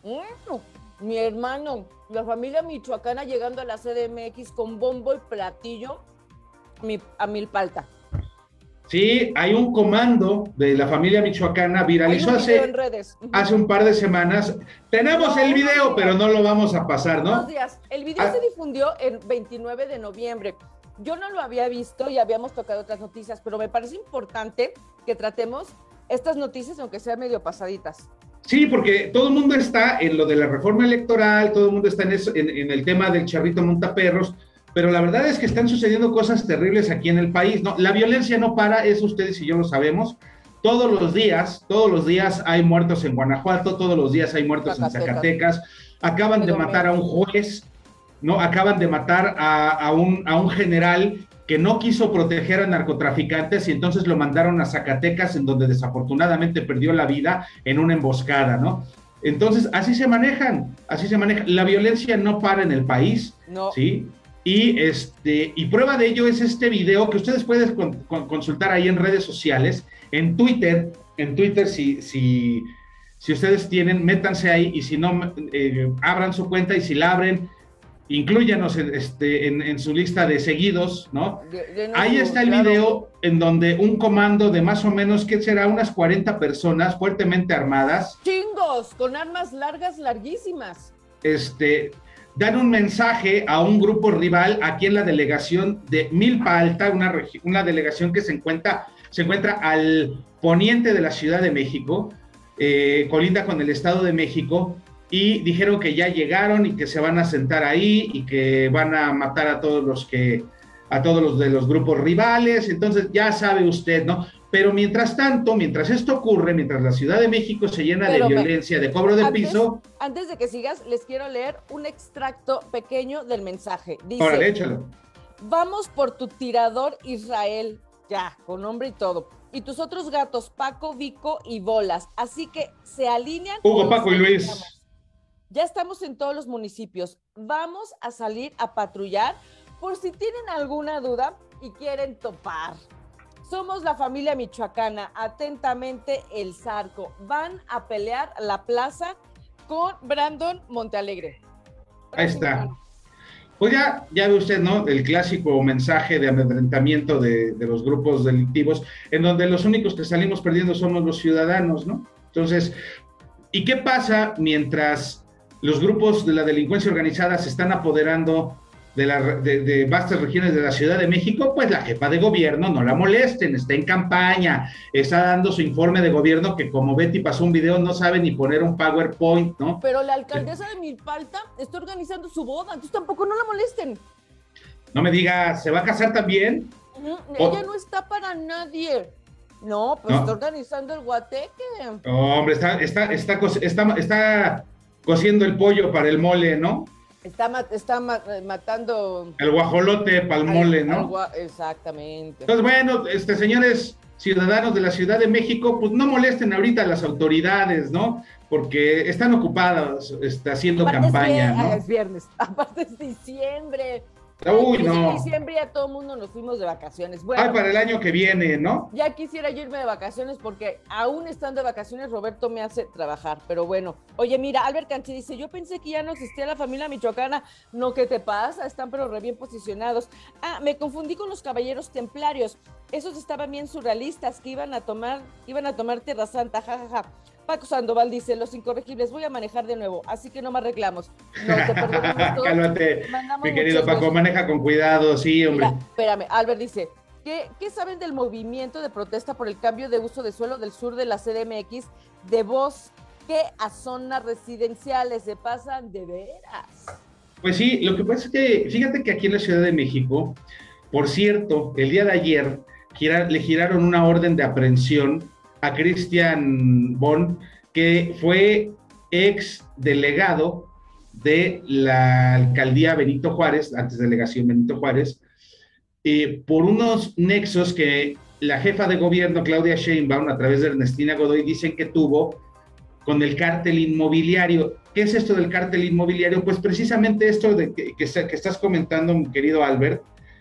Mi hermano, la familia michoacana llegando a la CDMX con bombo y platillo a Milpalta. Sí, hay un comando de la familia michoacana, viralizó hace un par de semanas. Tenemos el video, pero no lo vamos a pasar, ¿no? 2 días. El video se difundió el 29 de noviembre. Yo no lo había visto y habíamos tocado otras noticias, pero me parece importante que tratemos estas noticias, aunque sean medio pasaditas. Sí, porque todo el mundo está en lo de la reforma electoral, todo el mundo está en el tema del charrito montaperros, pero la verdad es que están sucediendo cosas terribles aquí en el país, ¿no? La violencia no para, eso ustedes y yo lo sabemos. Todos los días hay muertos en Guanajuato, todos los días hay muertos en Zacatecas. Acaban de matar a un juez, ¿no? Acaban de matar a un general que no quiso proteger a narcotraficantes y entonces lo mandaron a Zacatecas, en donde desafortunadamente perdió la vida en una emboscada, ¿no? Entonces, así se manejan. La violencia no para en el país, no. ¿sí? Y prueba de ello es este video que ustedes pueden consultar ahí en redes sociales, en Twitter, si ustedes tienen, métanse ahí, y si no, abran su cuenta, y si la abren, inclúyanos en su lista de seguidos, ¿no? Ahí está el video en donde un comando de más o menos, ¿qué será? Unas 40 personas fuertemente armadas. ¡Chingos! Con armas largas, larguísimas. Dan un mensaje a un grupo rival aquí en la delegación de Milpa Alta, una delegación que se encuentra al poniente de la Ciudad de México, colinda con el Estado de México, y dijeron que ya llegaron y que se van a sentar ahí y que van a matar a todos los de los grupos rivales. Entonces ya sabe usted, ¿no? Pero mientras tanto, mientras esto ocurre, mientras la Ciudad de México se llena de violencia, de cobro de piso... Antes de que sigas, les quiero leer un extracto pequeño del mensaje. Dice, órale, échalo. Vamos por tu tirador Israel, ya, con nombre y todo. Y tus otros gatos, Paco, Vico y Bolas. Así que se alinean... Hugo, Paco y Luis. Ya estamos en todos los municipios. Vamos a salir a patrullar por si tienen alguna duda y quieren topar. Somos la familia michoacana, atentamente el Zarco. Van a pelear la plaza con Brandon Montealegre. Ahí está. Pues ya ve usted, ¿no? El clásico mensaje de amedrentamiento de los grupos delictivos, en donde los únicos que salimos perdiendo somos los ciudadanos, ¿no? Entonces, ¿y qué pasa mientras los grupos de la delincuencia organizada se están apoderando de vastas regiones de la Ciudad de México? Pues la jefa de gobierno, no la molesten, está en campaña, está dando su informe de gobierno, que como Betty pasó un video, no sabe ni poner un PowerPoint, ¿no? Pero la alcaldesa de Milpalta está organizando su boda, entonces tampoco no la molesten. No me diga, ¿se va a casar también? Ella no está para nadie. No, pues no. Está organizando el guateque. No, hombre, está cociendo el pollo para el mole, ¿no? Está matando... el guajolote para el mole, ¿no? Exactamente. Entonces, bueno, señores ciudadanos de la Ciudad de México, pues no molesten ahorita a las autoridades, ¿no? Porque están ocupadas haciendo campaña, ¿no? Es viernes, aparte es diciembre. Uy, no. En diciembre ya todo el mundo nos fuimos de vacaciones. Bueno, ay, para el año que viene, ¿no? Ya quisiera yo irme de vacaciones porque aún estando de vacaciones Roberto me hace trabajar, pero bueno. Oye, mira, Albert Canchi dice, yo pensé que ya no existía la familia michoacana. No, ¿qué te pasa? Están pero re bien posicionados. Ah, me confundí con los caballeros templarios. Esos estaban bien surrealistas, que iban a tomar Tierra Santa, jajaja. Paco Sandoval dice, los incorregibles, voy a manejar de nuevo, así que no más reclamos. No, te perdonamos todo. Cálmate, mi querido Paco, maneja con cuidado, sí, hombre. Mira, espérame, Albert dice, ¿qué saben del movimiento de protesta por el cambio de uso de suelo del sur de la CDMX de bosque a zonas residenciales? Se pasan de veras. Pues sí, lo que pasa es que, fíjate que aquí en la Ciudad de México, Por cierto, el día de ayer le giraron una orden de aprehensión a Christian Bonn, que fue ex delegado de la alcaldía Benito Juárez, antes delegación Benito Juárez, por unos nexos que la jefa de gobierno, Claudia Sheinbaum, a través de Ernestina Godoy, dicen que tuvo con el cártel inmobiliario. ¿Qué es esto del cártel inmobiliario? Pues precisamente esto de que estás comentando, mi querido Albert.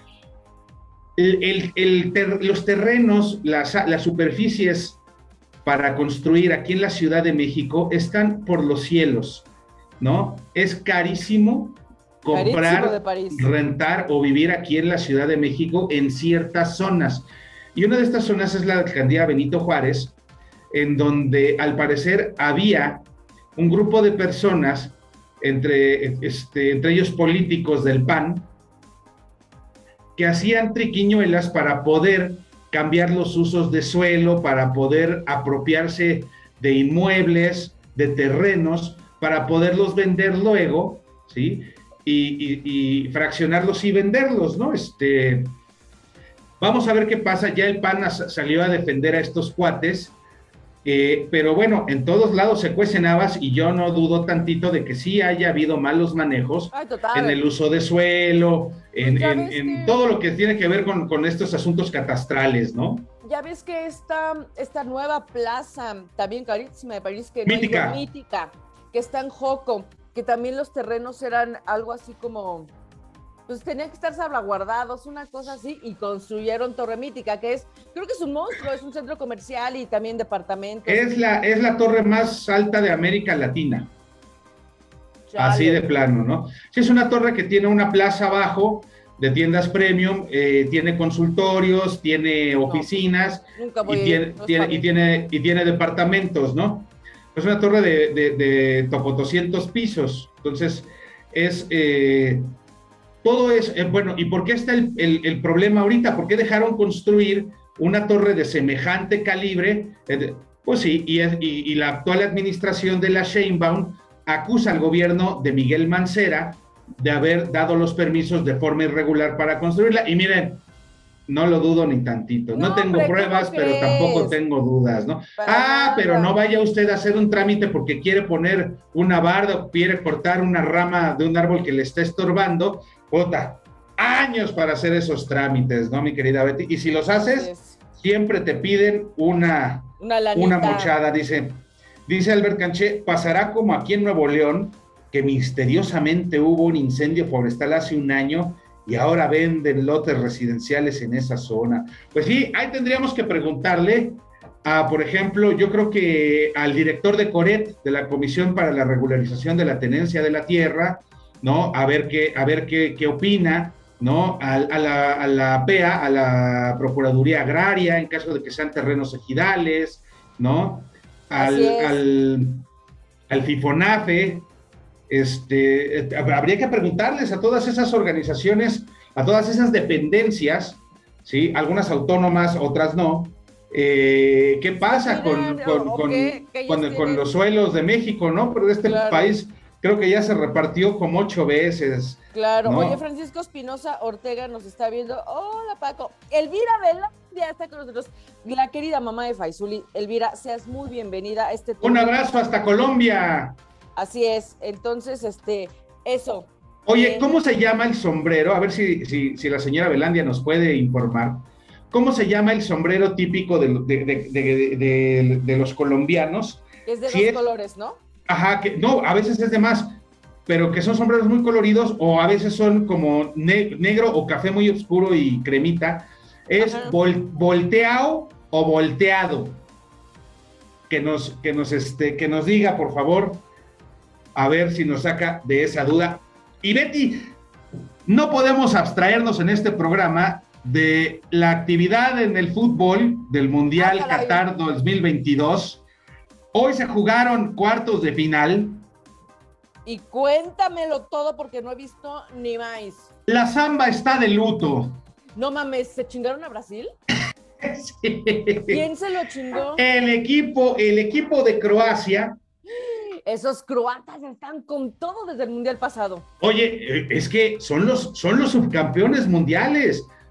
Los terrenos, las superficies para construir aquí en la Ciudad de México están por los cielos, ¿no? Es carísimo comprar, rentar o vivir aquí en la Ciudad de México en ciertas zonas. Y una de estas zonas es la alcaldía Benito Juárez, en donde al parecer había un grupo de personas, entre ellos políticos del PAN, que hacían triquiñuelas para poder cambiar los usos de suelo, para poder apropiarse de inmuebles, de terrenos, para poderlos vender luego, ¿sí? Y fraccionarlos y venderlos, ¿no? Vamos a ver qué pasa. Ya el PAN salió a defender a estos cuates, pero bueno, en todos lados se cuecen habas y yo no dudo tantito de que sí haya habido malos manejos en el uso de suelo, en todo lo que tiene que ver con estos asuntos catastrales, ¿no? Ya ves que esta nueva plaza, también carísima, me parece que mítica, que está en Joco, que también los terrenos eran algo así como, pues tenían que estar salvaguardados, una cosa así, y construyeron Torre Mítica, que creo que es un monstruo, es un centro comercial y también departamentos. Es la torre más alta de América Latina. Chale. Así de plano, ¿no? Sí, es una torre que tiene una plaza abajo de tiendas premium, tiene consultorios, tiene oficinas, y tiene departamentos, ¿no? Es una torre de 200 pisos, entonces todo es, bueno, ¿y por qué está el problema ahorita? ¿Por qué dejaron construir una torre de semejante calibre? Pues sí, y la actual administración de la Sheinbaum acusa al gobierno de Miguel Mancera de haber dado los permisos de forma irregular para construirla, y miren, no lo dudo ni tantito, no tengo pruebas, pero tampoco tengo dudas, ¿no? Pero no vaya usted a hacer un trámite porque quiere poner una barda o quiere cortar una rama de un árbol que le está estorbando, puta, años para hacer esos trámites, ¿no, mi querida Betty? Y si los haces, siempre te piden una mochada, dice Albert Canché. Pasará como aquí en Nuevo León, que misteriosamente hubo un incendio forestal hace un año y ahora venden lotes residenciales en esa zona. Pues sí, ahí tendríamos que preguntarle por ejemplo, yo creo que al director de CORET, de la Comisión para la Regularización de la Tenencia de la Tierra, ¿no? A ver qué opina, ¿no? A la PEA, a la Procuraduría Agraria, en caso de que sean terrenos ejidales, ¿no? Al FIFONAFE, habría que preguntarles a todas esas organizaciones, a todas esas dependencias, ¿sí? Algunas autónomas, otras no. ¿Qué pasa con los suelos de México, ¿no? Pero este país creo que ya se repartió como 8 veces. Claro. ¿no? Oye, Francisco Espinosa Ortega nos está viendo. Hola, Paco. Elvira Velandia está con nosotros. La querida mamá de Faizuli. Elvira, seas muy bienvenida a este turno. Un abrazo hasta Colombia. Así es. Entonces, eso. Oye, ¿cómo se llama el sombrero? A ver si la señora Velandia nos puede informar. ¿Cómo se llama el sombrero típico de los colombianos? Es de dos colores, ¿no? Ajá, no, a veces es de más, pero que son sombreros muy coloridos o a veces son como negro o café muy oscuro y cremita. Es volteado o volteado. Que nos diga, por favor, a ver si nos saca de esa duda. Y Betty, no podemos abstraernos en este programa de la actividad en el fútbol del Mundial Qatar 2022. Hoy se jugaron cuartos de final. Y cuéntamelo todo porque no he visto ni más. La Samba está de luto. No mames, ¿se chingaron a Brasil? Sí. ¿Quién se lo chingó? El equipo de Croacia. Esos croatas están con todo desde el Mundial pasado. Oye, es que son los subcampeones mundiales.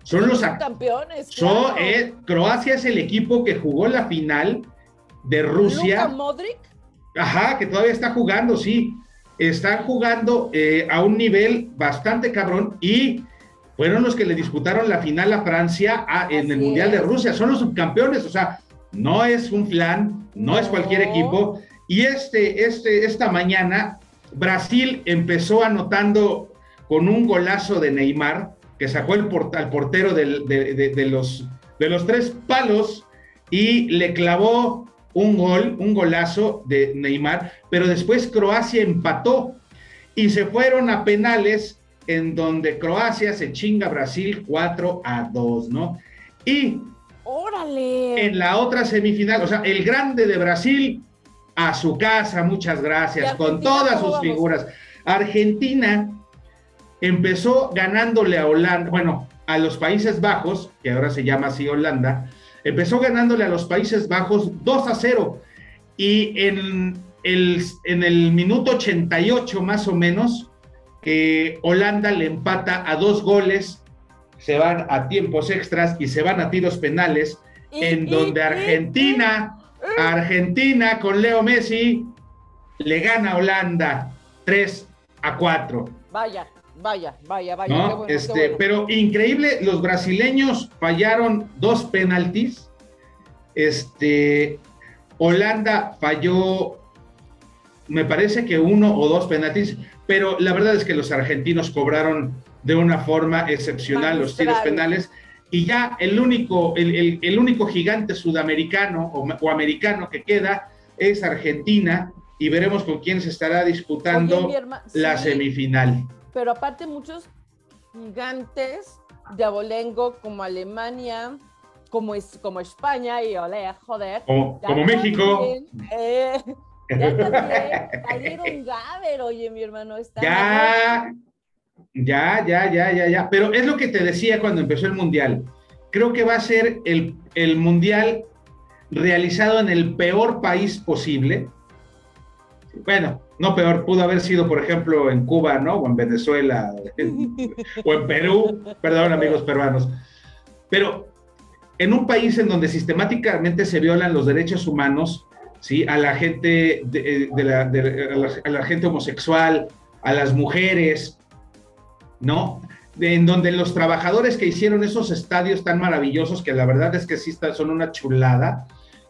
Son los campeones. Claro. Croacia es el equipo que jugó la final de Rusia. ¿Luka Modric? Ajá, que todavía está jugando, sí. Están jugando a un nivel bastante cabrón y fueron los que le disputaron la final a Francia en el Mundial de Rusia. Son los subcampeones, o sea, no es un flan, no es cualquier equipo. Y esta mañana Brasil empezó anotando con un golazo de Neymar, que sacó al portero de los 3 palos y le clavó un golazo de Neymar, pero después Croacia empató y se fueron a penales, en donde Croacia se chinga a Brasil 4-2, ¿no? Y ¡órale! En la otra semifinal, o sea, el grande de Brasil a su casa, muchas gracias, con todas sus figuras. Argentina empezó ganándole a Holanda, bueno, a los Países Bajos, que ahora se llama así Holanda, empezó ganándole a los Países Bajos 2-0, y en el minuto 88 más o menos, Holanda le empata a 2 goles, se van a tiempos extras y se van a tiros penales, en donde Argentina con Leo Messi le gana a Holanda 3-4. Vaya, ¿no? Qué bueno. Pero increíble, los brasileños fallaron 2 penaltis. Holanda falló, me parece que 1 o 2 penaltis, pero la verdad es que los argentinos cobraron de una forma excepcional los tiros penales, y ya el único gigante sudamericano o americano que queda es Argentina, y veremos con quién se estará disputando la semifinal. Pero aparte muchos gigantes de abolengo como Alemania, como España y joder. Como México. Ya también salieron Gaber, oye, mi hermano. Ya. Pero es lo que te decía cuando empezó el Mundial. Creo que va a ser el Mundial realizado en el peor país posible. Bueno, no peor, pudo haber sido, por ejemplo, en Cuba, ¿no? O en Venezuela, o en Perú, perdón, amigos peruanos. Pero en un país en donde sistemáticamente se violan los derechos humanos, ¿sí? A la gente, a la gente homosexual, a las mujeres, ¿no? En donde los trabajadores que hicieron esos estadios tan maravillosos, que la verdad es que sí son una chulada,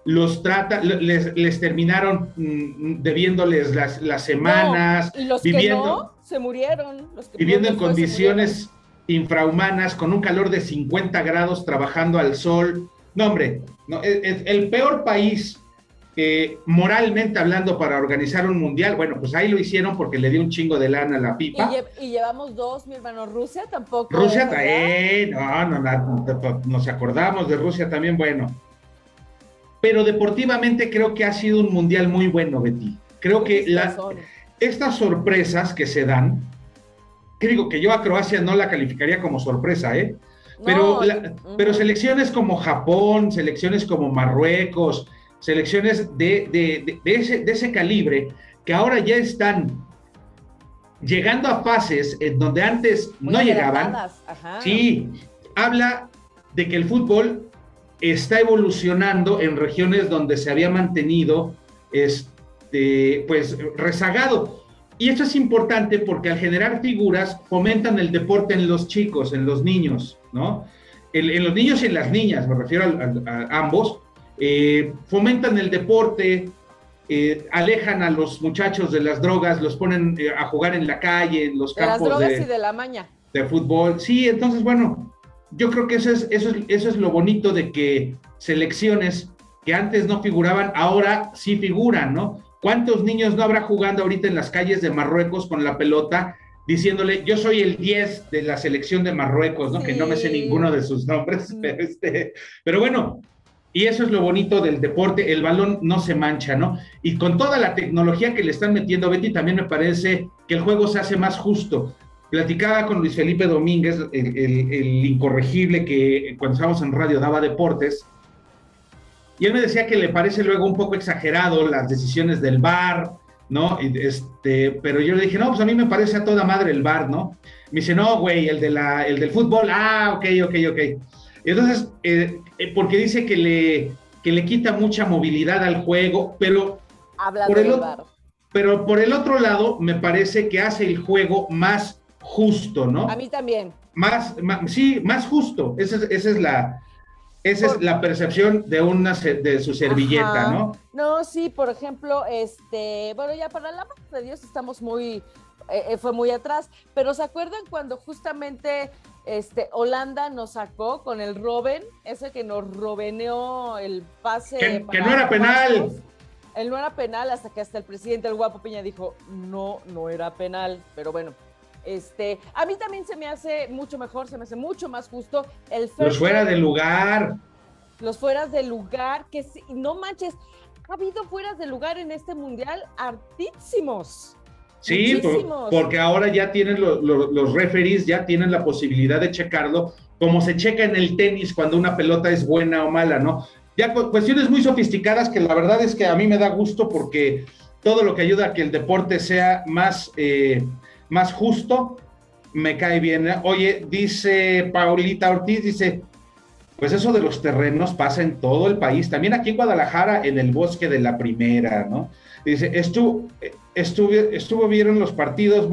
les terminaron debiéndoles las semanas, y los viviendo, que no, se murieron. Viviendo en condiciones infrahumanas, con un calor de 50 grados, trabajando al sol. No, hombre, no, el peor país moralmente hablando para organizar un mundial. Bueno, pues ahí lo hicieron porque le dio un chingo de lana a la FIFA. Y llevamos 2, mi hermano. Rusia tampoco. Rusia también, no, nos acordamos de Rusia también, bueno. Pero deportivamente creo que ha sido un mundial muy bueno, Betty. Creo que estas sorpresas que se dan, que digo que yo a Croacia no la calificaría como sorpresa, pero selecciones como Japón, selecciones como Marruecos, selecciones de ese calibre, que ahora ya están llegando a fases en donde antes no llegaban. Sí, habla de que el fútbol está evolucionando en regiones donde se había mantenido pues rezagado. Y esto es importante porque al generar figuras fomentan el deporte en los chicos, en los niños, ¿no? En los niños y en las niñas, me refiero a ambos. Fomentan el deporte, alejan a los muchachos de las drogas, los ponen a jugar en la calle, en los campos de las drogas y de la maña. De fútbol. Sí, entonces, bueno, yo creo que eso es lo bonito de que selecciones que antes no figuraban, ahora sí figuran, ¿no? ¿Cuántos niños no habrá jugando ahorita en las calles de Marruecos con la pelota, diciéndole, yo soy el 10 de la selección de Marruecos, ¿no? Sí. Que no me sé ninguno de sus nombres, pero bueno, y eso es lo bonito del deporte, el balón no se mancha, ¿no? Y con toda la tecnología que le están metiendo, Betty, también me parece que el juego se hace más justo. Platicaba con Luis Felipe Domínguez, el incorregible que cuando estábamos en radio daba deportes, y él me decía que le parece luego un poco exagerado las decisiones del VAR, ¿no? Pero yo le dije, no, pues a mí me parece a toda madre el VAR, ¿no? Me dice, no, güey, el del fútbol. Ah, ok. Entonces, porque dice que le quita mucha movilidad al juego, pero por el otro lado, me parece que hace el juego más justo, ¿no? A mí también. Sí, más justo. Esa es la percepción de su servilleta, ¿no? No, sí, por ejemplo, bueno, ya para la mano de Dios estamos fue muy atrás, pero ¿se acuerdan cuando justamente Holanda nos sacó con el Robben, ese que nos robeneó el pase? Que no era penal. Él no era penal hasta que el presidente, el Guapo Peña, dijo, no era penal, pero bueno. A mí también se me hace mucho mejor, se me hace mucho más justo los fuera de lugar. Los fueras de lugar, que no manches, ha habido fueras de lugar en este mundial hartísimos. Sí, porque ahora ya tienen los referees, ya tienen la posibilidad de checarlo, como se checa en el tenis cuando una pelota es buena o mala, ¿no? Ya cuestiones muy sofisticadas que la verdad es que a mí me da gusto porque todo lo que ayuda a que el deporte sea más justo, me cae bien. Oye, dice Paulita Ortiz, dice, pues eso de los terrenos pasa en todo el país, también aquí en Guadalajara, en el Bosque de la Primera, ¿no? Dice, estuve viendo los partidos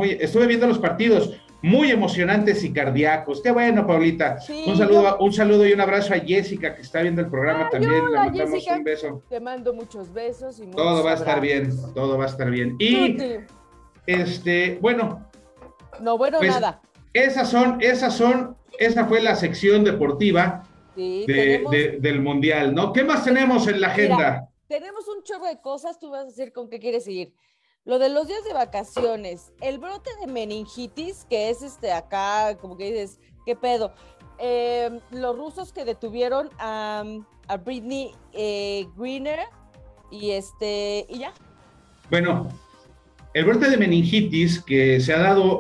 muy emocionantes y cardíacos. Qué bueno, Paulita. Sí, un saludo y un abrazo a Jessica, que está viendo el programa también. Le mandamos Jessica, un beso. te mando muchos besos y muchos todo va a estar bien, todo va a estar bien. Y bueno. No, bueno, pues, nada. Esa fue la sección deportiva del Mundial, ¿no? ¿Qué más tenemos en la agenda? Mira, tenemos un chorro de cosas, tú vas a decir con qué quieres seguir. Lo de los días de vacaciones, el brote de meningitis, que es acá, como que dices, ¿qué pedo? Los rusos que detuvieron a Britney Griner y ya. Bueno, el brote de meningitis que se ha dado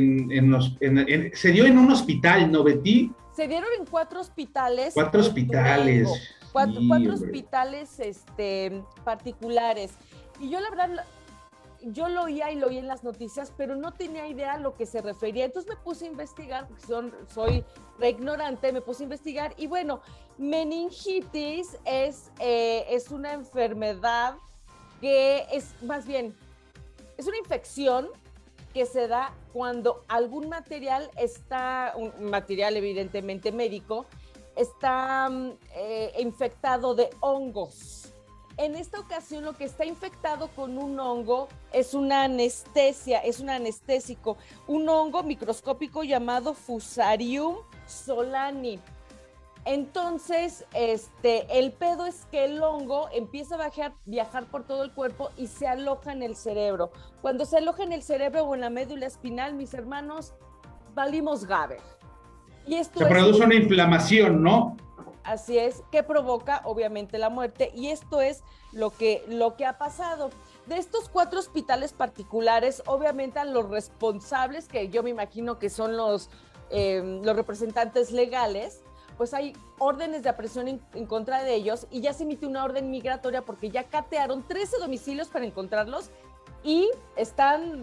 se dio en un hospital, ¿no, Betty? Se dieron en 4 hospitales. 4 hospitales. Cuatro hospitales particulares. Y yo la verdad, yo lo oía en las noticias, pero no tenía idea a lo que se refería. Entonces me puse a investigar, porque soy re ignorante, me puse a investigar. Y bueno, meningitis es una enfermedad que es más bien, es una infección que se da cuando algún material un material evidentemente médico, está infectado de hongos. En esta ocasión lo que está infectado con un hongo es una anestesia, es un anestésico, un hongo microscópico llamado Fusarium solani. Entonces, el pedo es que el hongo empieza a viajar por todo el cuerpo y se aloja en el cerebro. Cuando se aloja en el cerebro o en la médula espinal, mis hermanos, valimos gaber. Y se produce una inflamación, ¿no? Así es, que provoca obviamente la muerte, y esto es lo que ha pasado. De estos 4 hospitales particulares, obviamente a los responsables, que yo me imagino que son los representantes legales, pues hay órdenes de aprehensión en contra de ellos, y ya se emitió una orden migratoria porque ya catearon 13 domicilios para encontrarlos y están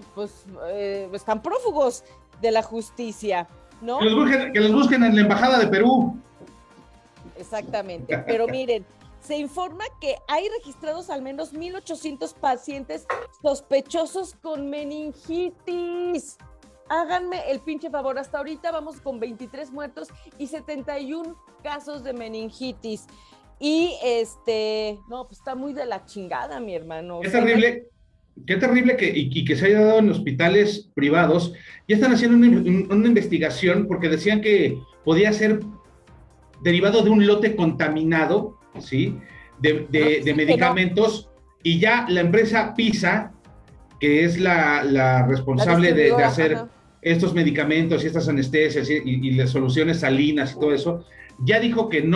prófugos de la justicia, ¿no? Que los busquen en la Embajada de Perú. Exactamente, pero miren, se informa que hay registrados al menos 1,800 pacientes sospechosos con meningitis. Háganme el pinche favor, hasta ahorita vamos con 23 muertos y 71 casos de meningitis. Y no, pues está muy de la chingada, mi hermano. Qué terrible que se haya dado en hospitales privados. Ya están haciendo una investigación porque decían que podía ser derivado de un lote contaminado, ¿sí? De medicamentos, y ya la empresa PISA, que es la responsable de hacer estos medicamentos y estas anestesias y las soluciones salinas y todo eso, ya dijo que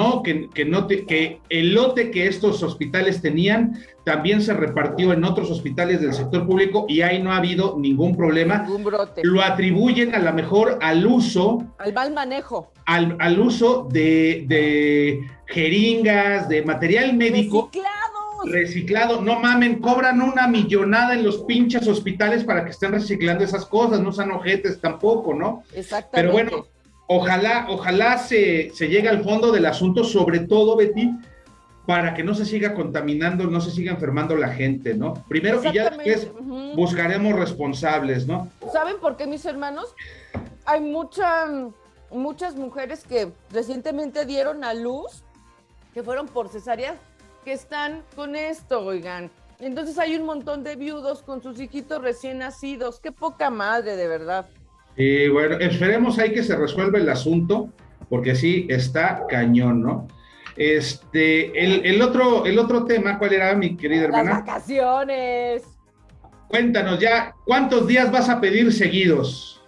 el lote que estos hospitales tenían también se repartió en otros hospitales del sector público y ahí no ha habido ningún problema. Ningún brote. Lo atribuyen a lo mejor al uso. Al mal manejo. Al uso de jeringas, de material médico. reciclado. No mamen, cobran una millonada en los pinches hospitales para que estén reciclando esas cosas, no sean ojetes tampoco, ¿no? Exactamente. Pero bueno, ojalá se llegue al fondo del asunto, sobre todo, Betty, para que no se siga contaminando, no se siga enfermando la gente, ¿no? Primero y ya después buscaremos responsables, ¿no? ¿Saben por qué, mis hermanos? Hay muchas mujeres que recientemente dieron a luz, que fueron por cesárea, que están con esto, oigan. Entonces hay un montón de viudos con sus hijitos recién nacidos. Qué poca madre, de verdad. Y bueno, esperemos ahí que se resuelva el asunto, porque sí, está cañón, ¿no? El otro tema, ¿cuál era, mi querida hermana? Las vacaciones. Cuéntanos ya, ¿cuántos días vas a pedir seguidos?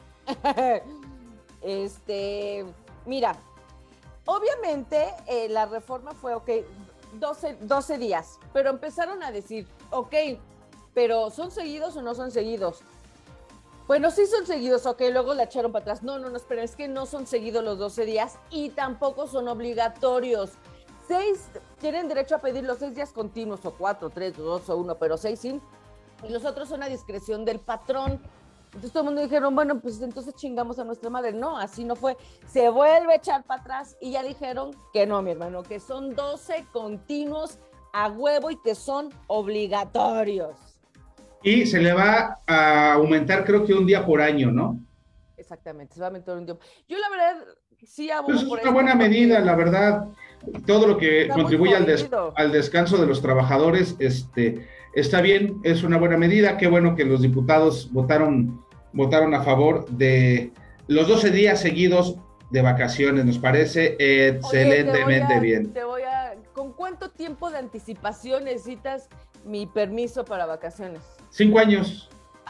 Mira, obviamente la reforma fue, 12 días, pero empezaron a decir, pero ¿son seguidos o no son seguidos? Bueno, sí son seguidos, luego la echaron para atrás. No, espera, es que no son seguidos los 12 días y tampoco son obligatorios. 6 tienen derecho a pedir los 6 días continuos, o 4, 3, 2 o 1, pero 6 sí. Y los otros son a discreción del patrón. Entonces todo el mundo dijeron, bueno, pues entonces chingamos a nuestra madre. No, así no fue. Se vuelve a echar para atrás y ya dijeron que no, mi hermano, que son 12 continuos a huevo y que son obligatorios. Y se le va a aumentar, creo que un día por año, ¿no? Exactamente, se va a aumentar un día. Yo la verdad sí abogo por eso. Es una buena medida, la verdad. Todo lo que contribuye al descanso de los trabajadores, está bien, es una buena medida. Qué bueno que los diputados votaron a favor de los 12 días seguidos de vacaciones. Nos parece excelentemente bien. ¿Con cuánto tiempo de anticipación necesitas mi permiso para vacaciones? 5 años.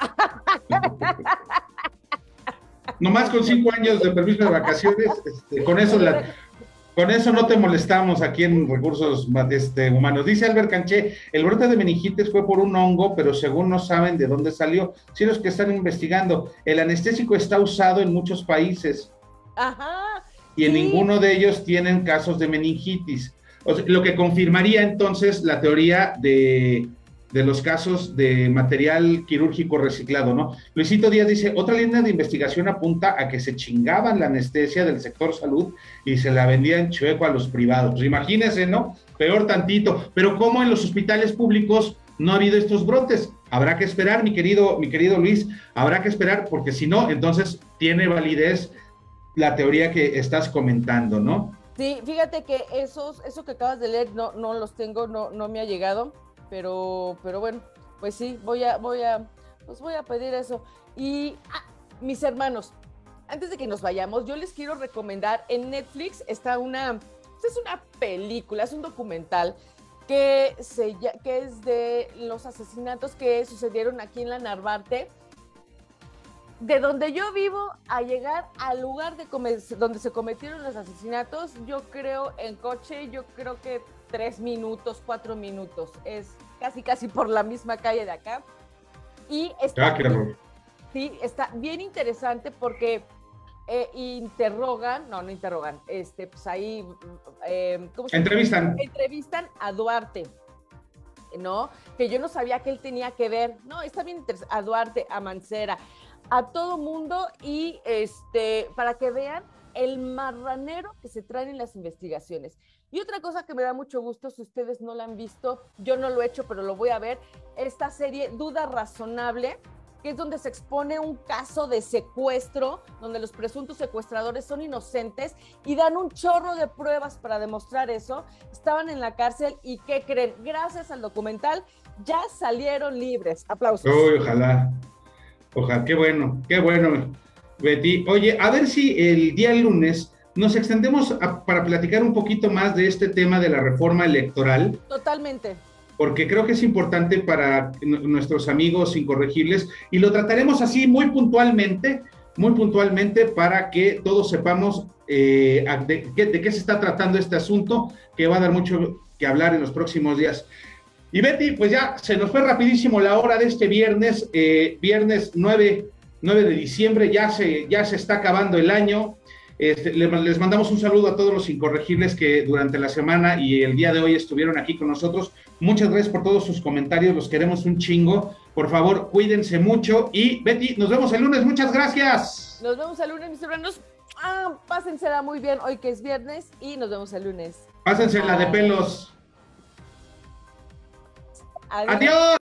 Nomás con 5 años de permiso de vacaciones, con eso no te molestamos aquí en Recursos Humanos. Dice Albert Canché, el brote de meningitis fue por un hongo, pero según no saben de dónde salió. Sí, los que están investigando. El anestésico está usado en muchos países. Ajá. Y en ninguno de ellos tienen casos de meningitis. O sea, lo que confirmaría entonces la teoría de los casos de material quirúrgico reciclado, ¿no? Luisito Díaz dice, otra línea de investigación apunta a que se chingaban la anestesia del sector salud y se la vendían chueco a los privados. Pues imagínense, ¿no? Peor tantito. Pero ¿cómo en los hospitales públicos no ha habido estos brotes? Habrá que esperar, mi querido Luis, habrá que esperar, porque si no, entonces tiene validez la teoría que estás comentando, ¿no? Sí, fíjate que eso que acabas de leer no los tengo, no me ha llegado. Pero bueno, pues sí, voy a pedir eso. Y mis hermanos, antes de que nos vayamos, yo les quiero recomendar, en Netflix está es una película, es un documental que es de los asesinatos que sucedieron aquí en la Narvarte. De donde yo vivo a llegar al lugar donde se cometieron los asesinatos, yo creo en coche, que 3 minutos, 4 minutos, es casi por la misma calle de acá. Y está, sí, está bien interesante porque no interrogan, pues ahí, ¿cómo se llama? Entrevistan a Duarte, ¿no? Que yo no sabía que él tenía que ver, no, está bien interesante, a Duarte, a Mancera, a todo mundo, y para que vean el marranero que se traen en las investigaciones. Y otra cosa que me da mucho gusto, si ustedes no la han visto, yo no lo he hecho, pero lo voy a ver, esta serie Duda Razonable, que es donde se expone un caso de secuestro, donde los presuntos secuestradores son inocentes y dan un chorro de pruebas para demostrar eso. Estaban en la cárcel y ¿qué creen? Gracias al documental ya salieron libres. Aplausos. Uy, ojalá, qué bueno, Betty. Oye, a ver si el día lunes nos extendemos para platicar un poquito más de este tema de la reforma electoral. Totalmente. Porque creo que es importante para nuestros amigos incorregibles y lo trataremos así muy puntualmente para que todos sepamos de qué se está tratando este asunto, que va a dar mucho que hablar en los próximos días. Y Betty, pues ya se nos fue rapidísimo la hora de este viernes, viernes 9 de diciembre, ya se está acabando el año. Les mandamos un saludo a todos los incorregibles que durante la semana y el día de hoy estuvieron aquí con nosotros. Muchas gracias por todos sus comentarios, los queremos un chingo. Por favor, cuídense mucho y Betty, nos vemos el lunes. Muchas gracias. Nos vemos el lunes, mis hermanos. Pásensela muy bien hoy que es viernes y nos vemos el lunes. Pásensela de pelos. Adiós. Adiós.